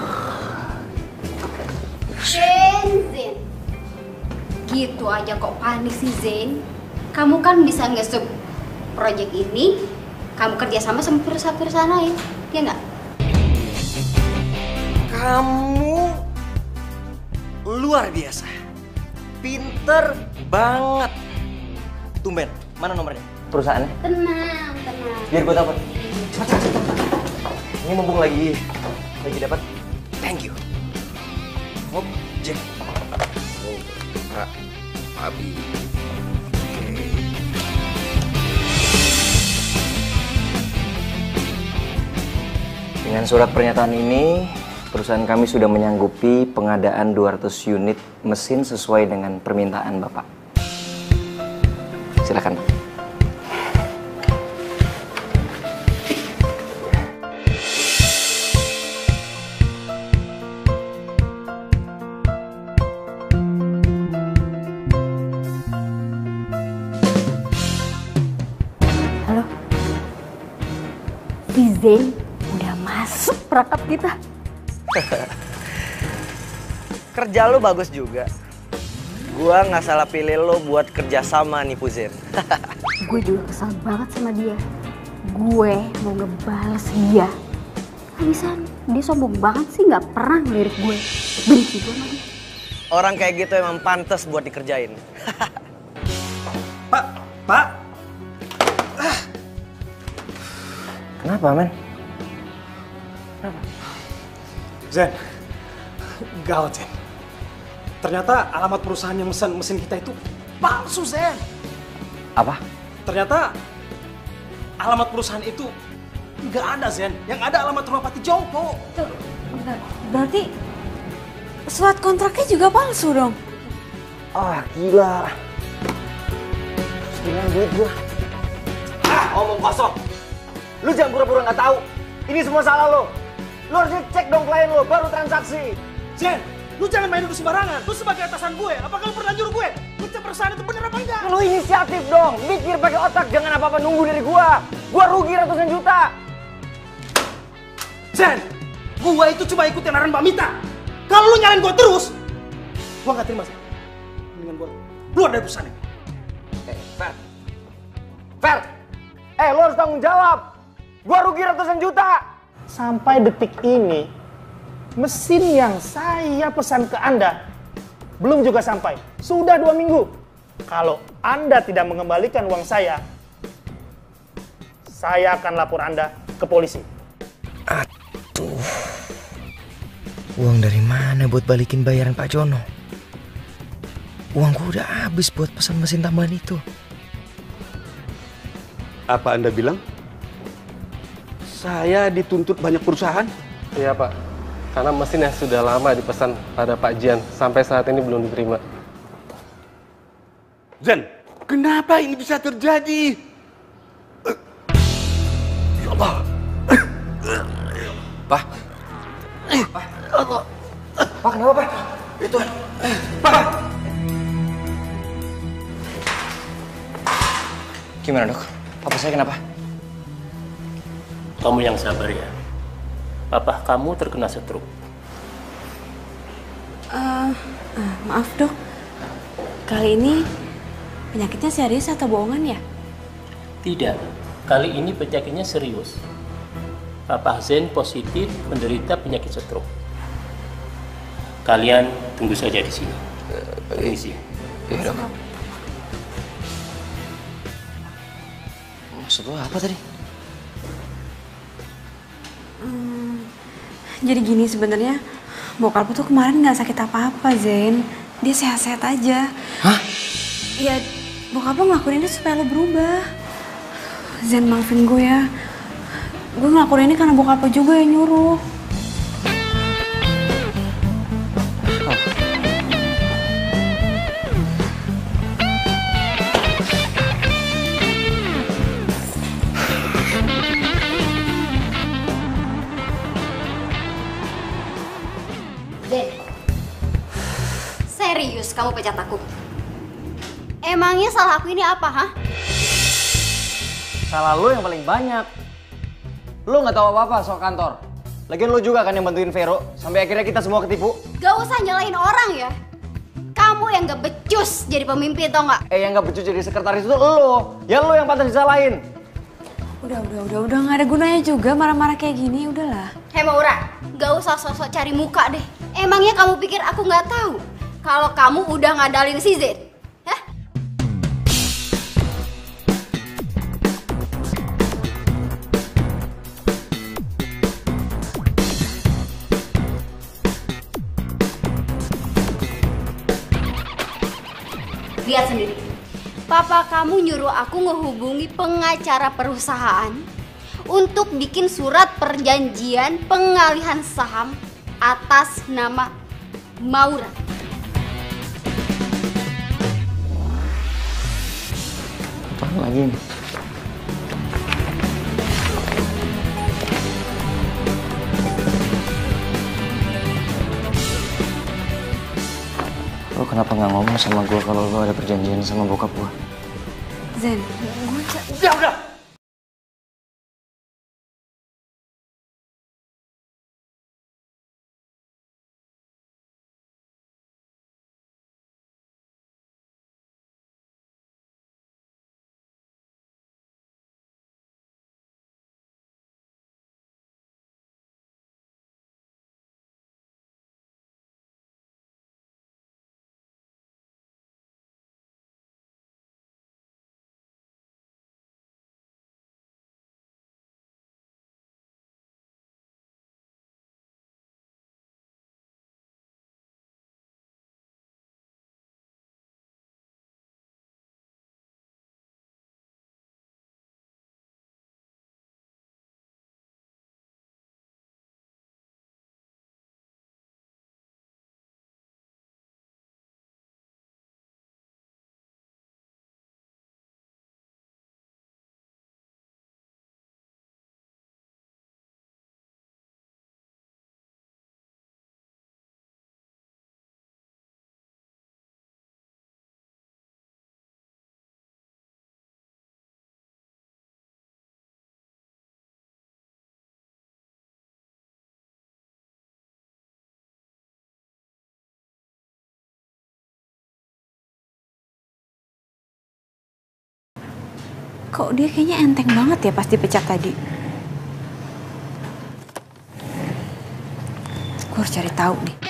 Speaker 5: Zen, Zen. Gitu aja kok panik sih, Zen. Kamu kan bisa nge-sub project ini, kamu kerjasama sama perusahaan-perusahaan lain, ya nggak?
Speaker 1: Kamu luar biasa. Pinter banget. Tumben, mana nomornya? Perusahaannya?
Speaker 5: Tenang, tenang.
Speaker 1: Biar gue dapat. Cepat, cepat, cepat. Ini mumpung lagi lagi dapat. Thank you. Oh, Jack. Oh, Pak, Abi. Oke. Dengan surat pernyataan ini, perusahaan kami sudah menyanggupi pengadaan dua ratus unit mesin sesuai dengan permintaan Bapak. Silakan, Pak.
Speaker 5: Halo. Si Zen udah masuk perangkap kita.
Speaker 6: Kerja lo bagus juga. Gua nggak salah pilih lo buat kerja sama nih Zen.
Speaker 5: Gue juga kesal banget sama dia. Gue mau ngebales dia. Habisan, dia sombong banget sih, nggak pernah ngelirik gue. Benci gue sama dia.
Speaker 6: Orang kayak gitu emang pantas buat dikerjain.
Speaker 11: Pak, Pak.
Speaker 1: Kenapa, men?
Speaker 11: Zen, gawat, Zen. Ternyata alamat perusahaan yang mesin mesin kita itu palsu, Zen.
Speaker 1: Apa?
Speaker 11: Ternyata alamat perusahaan itu nggak ada, Zen. Yang ada alamat rumah Pati Jompo.
Speaker 2: Tuh, berarti surat kontraknya juga palsu dong?
Speaker 1: Ah, gila. Terus gimana duit gua? Ah, omong kosong. Lu jangan pura-pura nggak tahu. Ini semua salah lo. Lu harusnya cek dong klien lo, baru transaksi.
Speaker 11: Zen, lu jangan main duduk sembarangan. Lu sebagai atasan gue, apakah lu pernah nyuruh gue ngecek perusahaan itu bener apa enggak?
Speaker 1: Lu inisiatif dong, mikir pakai otak, jangan apa-apa nunggu dari gua. Gua rugi ratusan juta.
Speaker 11: Zen, gua itu cuma ikutin arahan Mbak Mita. Kalau lu nyalain gua terus, gua nggak terima, Zen. Mendingan gua keluar dari perusahaan ini.
Speaker 1: Eh, Fer. Fer. Eh, lu harus tanggung jawab. Gua rugi ratusan juta.
Speaker 13: Sampai detik ini, mesin yang saya pesan ke Anda belum juga sampai. Sudah dua minggu. Kalau Anda tidak mengembalikan uang saya, saya akan lapor Anda ke polisi.
Speaker 1: Aduh. Uang dari mana buat balikin bayaran Pak Jono? Uangku udah habis buat pesan mesin tambahan itu.
Speaker 3: Apa Anda bilang? Saya dituntut banyak perusahaan?
Speaker 14: Iya Pak, karena mesin yang sudah lama dipesan pada Pak Jian sampai saat ini belum diterima.
Speaker 3: Zen, kenapa ini bisa terjadi? Ya Allah.
Speaker 1: Pak. Pak. Pak, kenapa Pak? Itu. Pak. Gimana dok? Papa saya kenapa?
Speaker 7: Kamu yang sabar ya. Papa kamu terkena stroke.
Speaker 2: Uh, uh, maaf dok, kali ini penyakitnya serius atau bohongan ya?
Speaker 7: Tidak, kali ini penyakitnya serius. Papa Zen positif menderita penyakit stroke. Kalian tunggu saja di sini.
Speaker 1: Permisi.
Speaker 3: Iya dok.
Speaker 1: Maksud lo apa tadi?
Speaker 2: Hmm, jadi gini sebenarnya bokap tuh kemarin nggak sakit apa-apa Zen, dia sehat-sehat aja.
Speaker 1: Hah?
Speaker 2: Ya bokap lo ngelakuin ini supaya lo berubah. Zen maafin gue ya, gue ngelakuin ini karena bokap lo juga yang nyuruh.
Speaker 5: Serius kamu pecat aku? Emangnya salah aku ini apa, hah?
Speaker 1: Salah lo yang paling banyak. Lo nggak tahu apa-apa soal kantor. Lagian lo juga kan yang bantuin Vero sampai akhirnya kita semua ketipu.
Speaker 5: Gak usah nyalain orang ya. Kamu yang gak becus jadi pemimpin, tau nggak?
Speaker 1: Eh yang nggak becus jadi sekretaris itu lo. Ya lo yang pantas disalahin.
Speaker 2: Udah, udah, udah, udah nggak ada gunanya juga marah-marah kayak gini, udahlah.
Speaker 5: Hei Maura, gak usah sosok cari muka deh. Emangnya kamu pikir aku nggak tahu kalau kamu udah ngadalin si Zen? Hah? Lihat sendiri. Papa kamu nyuruh aku ngehubungi pengacara perusahaan untuk bikin surat perjanjian pengalihan saham atas nama Maura.
Speaker 1: Apaan lagi nih? Lo kenapa nggak ngomong sama gue kalau lo ada perjanjian sama bokap gue?
Speaker 2: Zen, gue...
Speaker 1: Udah, udah!
Speaker 2: Kok dia kayaknya enteng banget ya pas dipecat tadi. Gue harus cari tahu nih.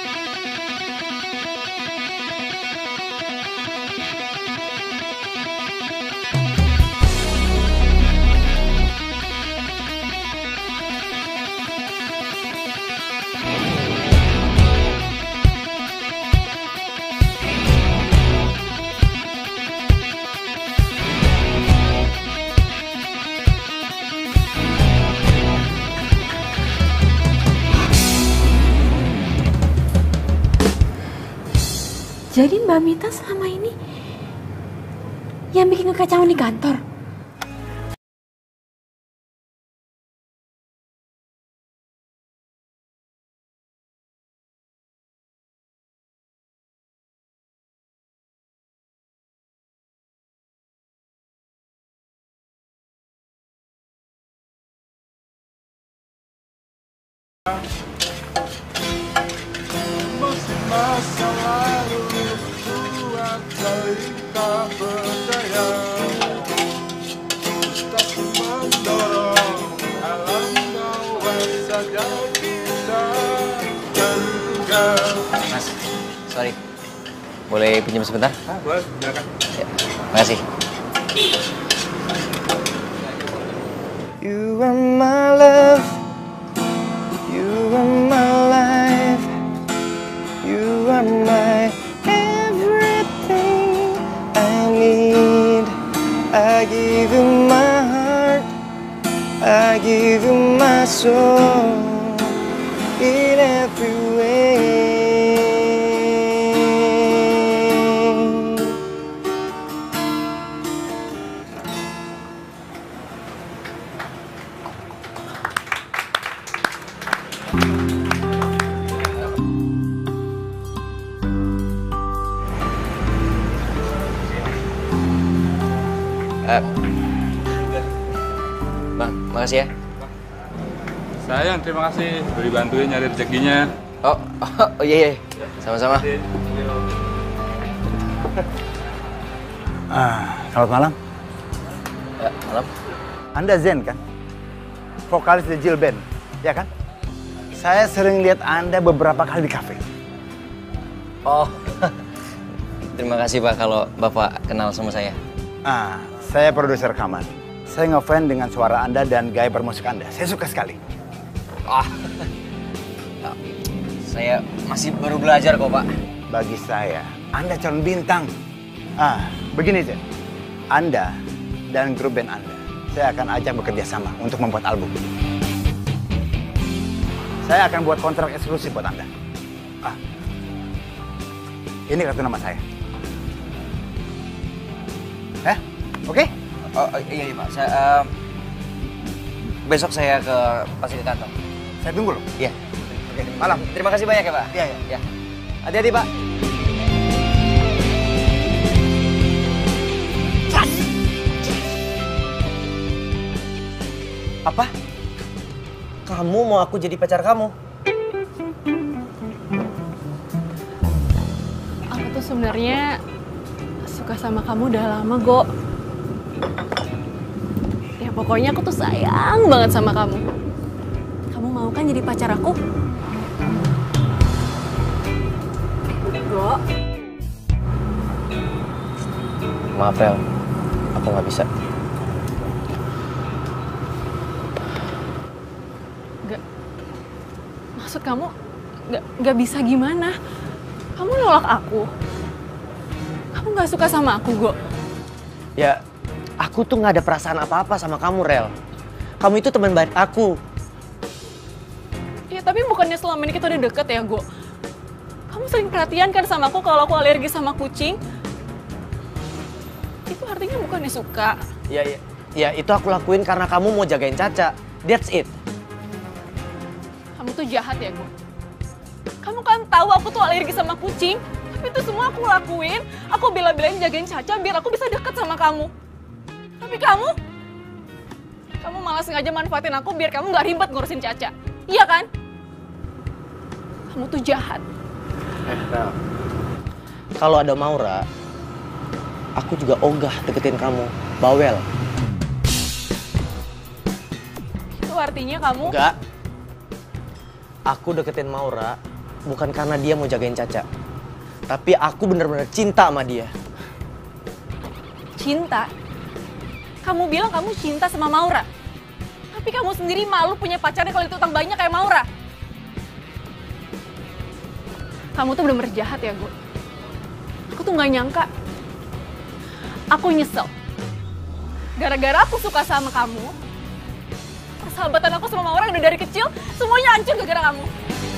Speaker 2: Jadi Mbak Mita selama ini yang bikin kekacauan di kantor?
Speaker 4: Masa lalu buat saling tak berdaya, tak mendorong alam bawah saja kita terduga.
Speaker 1: Mas, sorry. boleh pinjam sebentar?
Speaker 4: Ah, boleh, silakan.
Speaker 1: Ya, makasih.
Speaker 15: You are my love, you are my life, you are my everything I need. I give you my heart, I give you my soul in every way.
Speaker 1: Uh, bang, makasih ya.
Speaker 4: Sayang, terima kasih udah dibantuin nyari rezekinya.
Speaker 1: Oh, oh, oh iya, iya. Sama-sama.
Speaker 16: Ah, selamat malam.
Speaker 1: Ya, malam.
Speaker 16: Anda Zen kan? Vokalis The Jill Band, ya kan? Saya sering lihat Anda beberapa kali di kafe.
Speaker 1: Oh, terima kasih Pak kalau Bapak kenal sama saya.
Speaker 16: Ah, saya produser rekaman. Saya ngefans dengan suara Anda dan gaya bermusik Anda. Saya suka sekali.
Speaker 1: Ah, saya masih baru belajar kok Pak.
Speaker 16: Bagi saya, Anda calon bintang. Ah, begini Zen. Anda dan grup band Anda, saya akan ajak bekerja sama untuk membuat album. Saya akan buat kontrak eksklusif buat Anda. Ah, ini kartu nama saya. Eh, oke? Okay?
Speaker 1: Oh, oh iya, iya Pak. Saya, uh, besok saya ke pasti ke kantor.
Speaker 16: Saya tunggu loh.
Speaker 1: Iya. Oke, malam. Terima kasih banyak ya Pak.
Speaker 16: Iya, iya.
Speaker 1: Ya. Hati-hati Pak.
Speaker 6: Apa? Kamu mau aku jadi pacar kamu?
Speaker 8: Aku tuh sebenarnya suka sama kamu udah lama, Go. Ya pokoknya aku tuh sayang banget sama kamu. Kamu mau kan jadi pacar aku? Go.
Speaker 6: Maaf, Rel. Aku nggak bisa.
Speaker 8: Gak. Maksud kamu gak, gak bisa gimana? Kamu nolak aku? Kamu gak suka sama aku, Go?
Speaker 6: Ya, aku tuh nggak ada perasaan apa-apa sama kamu, Rel. Kamu itu teman baik aku.
Speaker 8: Ya tapi bukannya selama ini kita udah deket ya, Go? Kamu sering perhatian kan sama aku kalau aku alergi sama kucing? Itu artinya bukannya suka.
Speaker 6: Ya, ya, ya itu aku lakuin karena kamu mau jagain Caca. That's it.
Speaker 8: Kamu tuh jahat ya, Go. Kamu kan tahu aku tuh alergi sama kucing. Tapi itu semua aku lakuin. Aku bela-belain jagain Caca biar aku bisa deket sama kamu. Tapi kamu, kamu malah sengaja manfaatin aku biar kamu gak ribet ngurusin Caca. Iya kan? Kamu tuh jahat.
Speaker 6: Eh, Rel. Kalau ada Maura, aku juga ogah deketin kamu. Bawel.
Speaker 8: Itu artinya kamu...
Speaker 6: Enggak. Aku deketin Maura bukan karena dia mau jagain Caca. Tapi aku bener-bener cinta sama dia.
Speaker 8: Cinta? Kamu bilang kamu cinta sama Maura. Tapi kamu sendiri malu punya pacarnya kalau itu utang banyak kayak Maura. Kamu tuh bener-bener jahat ya, Go. Aku tuh gak nyangka. Aku nyesel. Gara-gara aku suka sama kamu, persahabatan aku sama Maura udah dari kecil, semuanya hancur gara-gara kamu.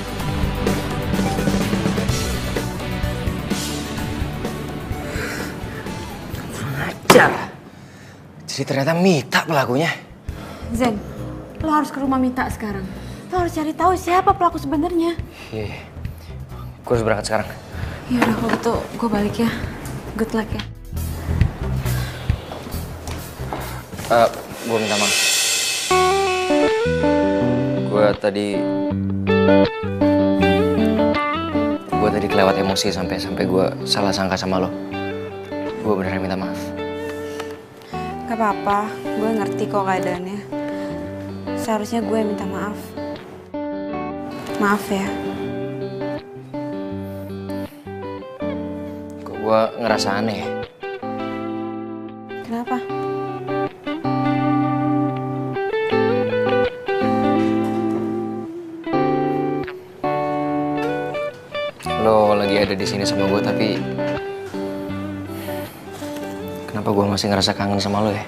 Speaker 1: Ajar. Jadi ternyata Mita pelakunya.
Speaker 2: Zen, lo harus ke rumah Mita sekarang. Lo harus cari tahu siapa pelaku sebenarnya.
Speaker 1: Iya, iya. Gue harus berangkat sekarang.
Speaker 2: Ya udah kalau gitu gue balik ya. Good luck ya.
Speaker 1: Uh, gue minta maaf. Gue tadi, gue tadi kelewat emosi sampai sampai gue salah sangka sama lo. Gue beneran minta maaf.
Speaker 2: Gak apa-apa, gue ngerti kok keadaannya. Seharusnya gue yang minta maaf. Maaf ya.
Speaker 1: gue ngerasa aneh.
Speaker 2: Kenapa?
Speaker 1: Lo lagi ada di sini sama gue, tapi kenapa gue masih ngerasa kangen sama lo ya?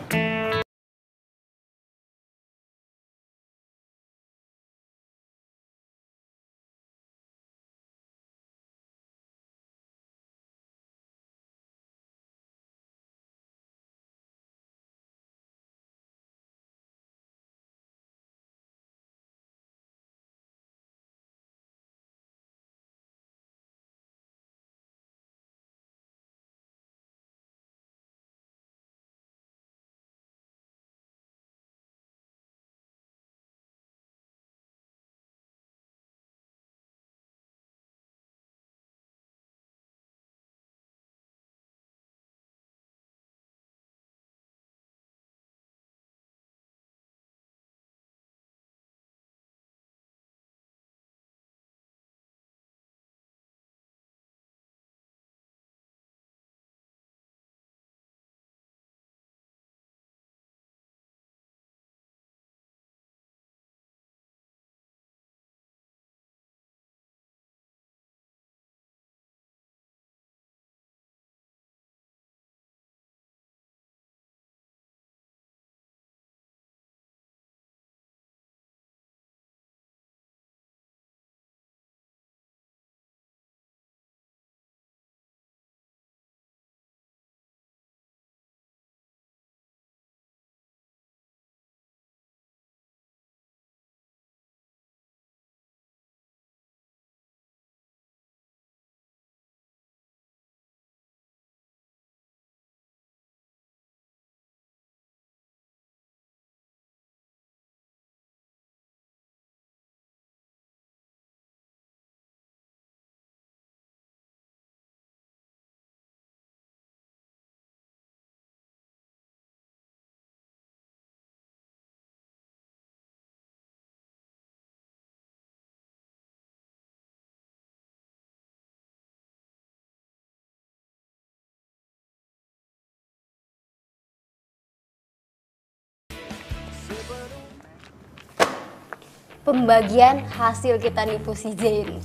Speaker 5: Pembagian hasil kita nipu si Zain.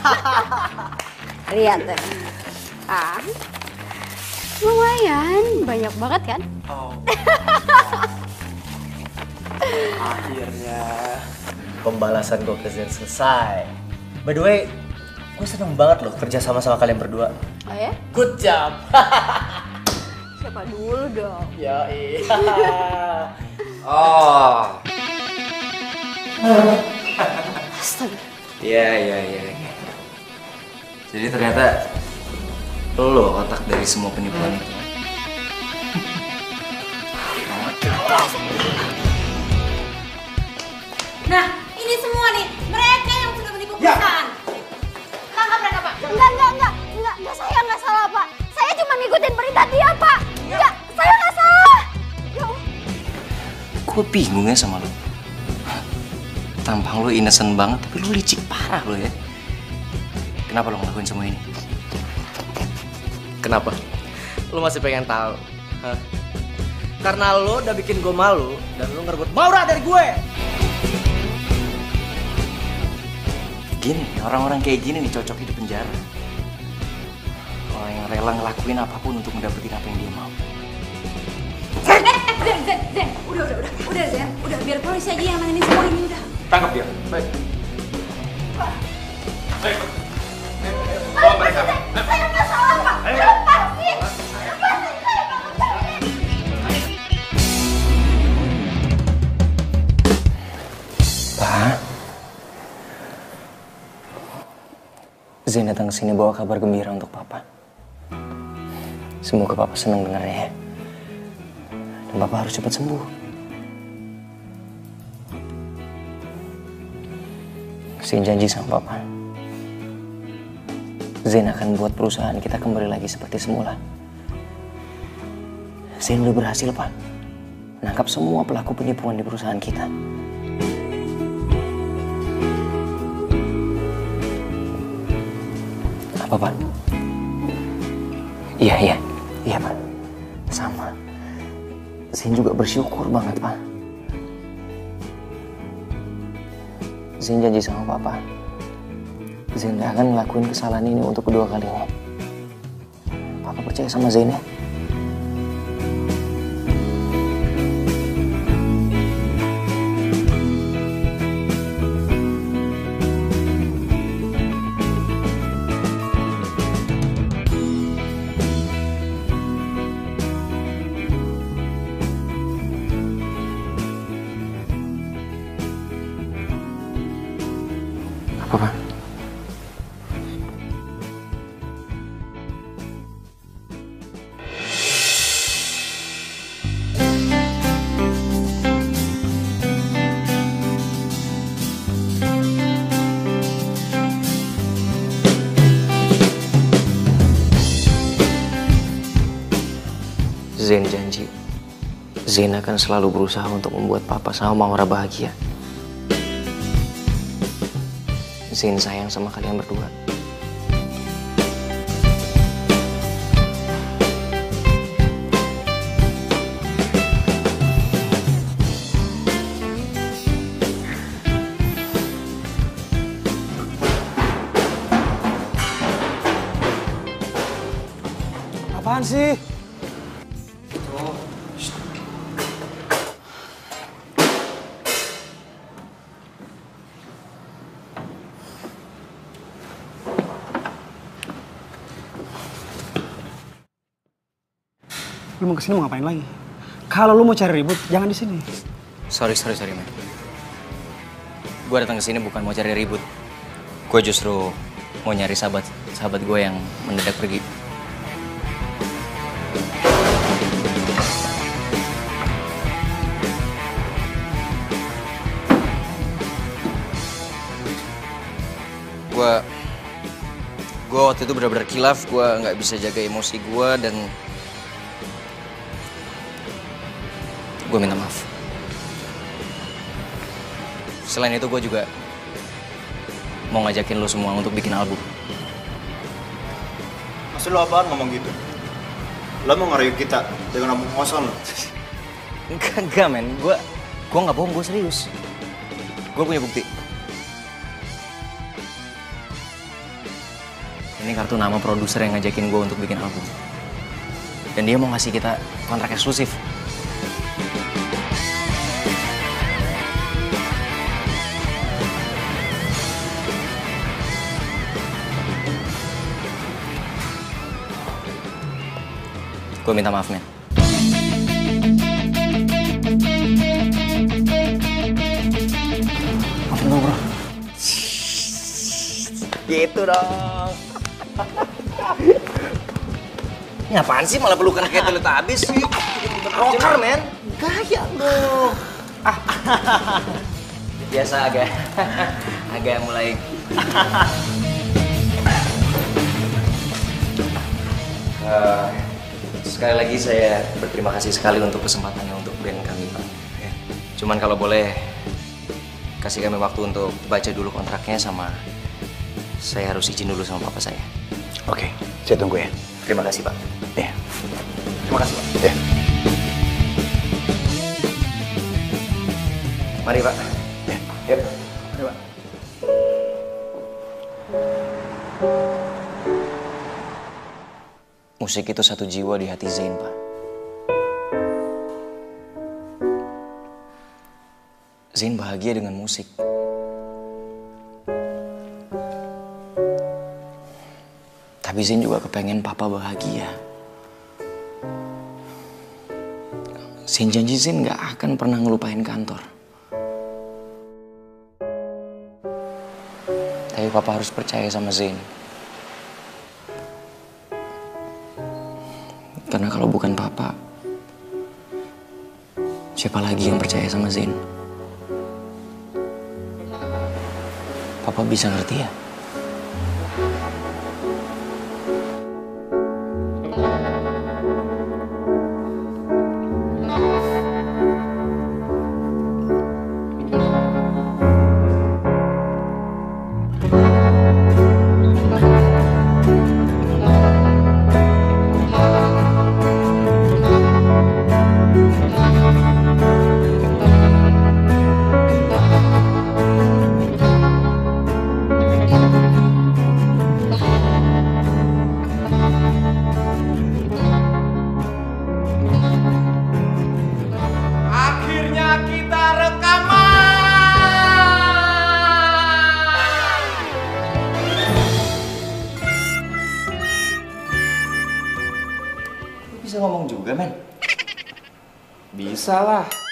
Speaker 5: Lihat deh. Ah, lumayan, banyak banget kan?
Speaker 6: Oh. Akhirnya pembalasan gue ke Zain selesai. By the way, gue seneng banget loh kerja sama sama kalian berdua.
Speaker 5: Oh ya?
Speaker 6: Good job.
Speaker 5: Siapa dulu dong?
Speaker 6: Ya iya.
Speaker 1: Oh.
Speaker 5: Astaga.
Speaker 1: Iya, iya, iya. Jadi ternyata lo otak dari semua penipuan itu.
Speaker 5: Nah, ini semua nih, mereka yang sudah menipu perusahaan. Tangkap mereka, Pak. Enggak, enggak, enggak. Enggak, enggak, saya enggak salah, Pak. Saya cuma ngikutin perintah dia, Pak. Enggak, saya enggak salah. Ya Allah.
Speaker 1: Gue bingung ya sama lo. Tampang lo innocent banget, tapi lo licik parah lo ya. Kenapa lo ngelakuin semua ini?
Speaker 6: Kenapa? Lo masih pengen tahu? Hah? Karena lo udah bikin gue malu dan lo ngerebut Maura dari gue.
Speaker 1: Gini, orang-orang kayak gini nih cocok di penjara. Orang yang rela ngelakuin apapun untuk mendapatkan apa yang dia mau.
Speaker 5: Zen, Zen, Zen, Zen. Udah, udah, udah. Udah, Zen. Udah, biar polisi aja yang nanganin semua ini, udah.
Speaker 4: Tangkap dia. Baik. Baik.
Speaker 5: Bawa mereka. Saya nggak salah, Pak. Lepasin. Lepasin saya, Pak.
Speaker 1: Pak, Zain datang ke sini bawa kabar gembira untuk Papa. Semoga Papa senang dengarnya ya. Dan Papa harus cepat sembuh. Zain janji sama Papa. Zain akan buat perusahaan kita kembali lagi seperti semula. Zain udah berhasil, Pak. Menangkap semua pelaku penipuan di perusahaan kita. Apa, Pak? Iya, iya. Iya, Pak. Sama. Zain juga bersyukur banget, Pak. Zain janji sama Papa. Zain gak akan ngelakuin kesalahan ini untuk kedua kalinya. Papa percaya sama Zain ya? Apa, Pak? Zain janji, Zain akan selalu berusaha untuk membuat Papa sama Maura bahagia. Zain sayang sama kalian berdua.
Speaker 11: Apaan sih? Lu mau kesini mau ngapain lagi? Kalau lu mau cari ribut, jangan di sini.
Speaker 1: Sorry, sorry, sorry, man. Gue datang ke sini bukan mau cari ribut. Gue justru mau nyari sahabat sahabat gue yang mendadak pergi. Gue gue waktu itu benar-benar kilaf. Gue nggak bisa jaga emosi gue dan gue minta maaf. Selain itu gue juga mau ngajakin lo semua untuk bikin album.
Speaker 16: Maksud lo apaan ngomong gitu? Lo mau ngerayu kita dengan album kosong lo?
Speaker 1: Enggak, enggak men. Gue gue nggak bohong, gue serius. Gue punya bukti. Ini kartu nama produser yang ngajakin gue untuk bikin album. Dan dia mau ngasih kita kontrak eksklusif. Gue minta maaf, men.
Speaker 11: Maafin gue, bro.
Speaker 1: Gitu dong. Ini apaan sih malah pelukan kayak Teletubbies sih? Rocker, men. Gaya lo. Ah. Biasa agak agak mulai. uh, Sekali lagi saya berterima kasih sekali untuk kesempatannya untuk band kami, Pak. Cuman kalau boleh kasih kami waktu untuk baca dulu kontraknya, sama saya harus izin dulu sama papa saya.
Speaker 16: Oke, saya tunggu ya.
Speaker 1: Terima kasih, Pak.
Speaker 16: Ya.
Speaker 1: Terima kasih, Pak.
Speaker 16: Ya.
Speaker 1: Mari, Pak.
Speaker 16: Ya.
Speaker 1: Yuk. Mari, Pak. Musik itu satu jiwa di hati Zain, Pak. Zain bahagia dengan musik. Tapi Zain juga kepengen Papa bahagia. Zain janji Zain gak akan pernah ngelupain kantor. Tapi Papa harus percaya sama Zain. Karena kalau bukan Papa, siapa lagi yang percaya sama Zain? Papa bisa ngerti ya?
Speaker 17: ngomong juga, men. Bisa lah.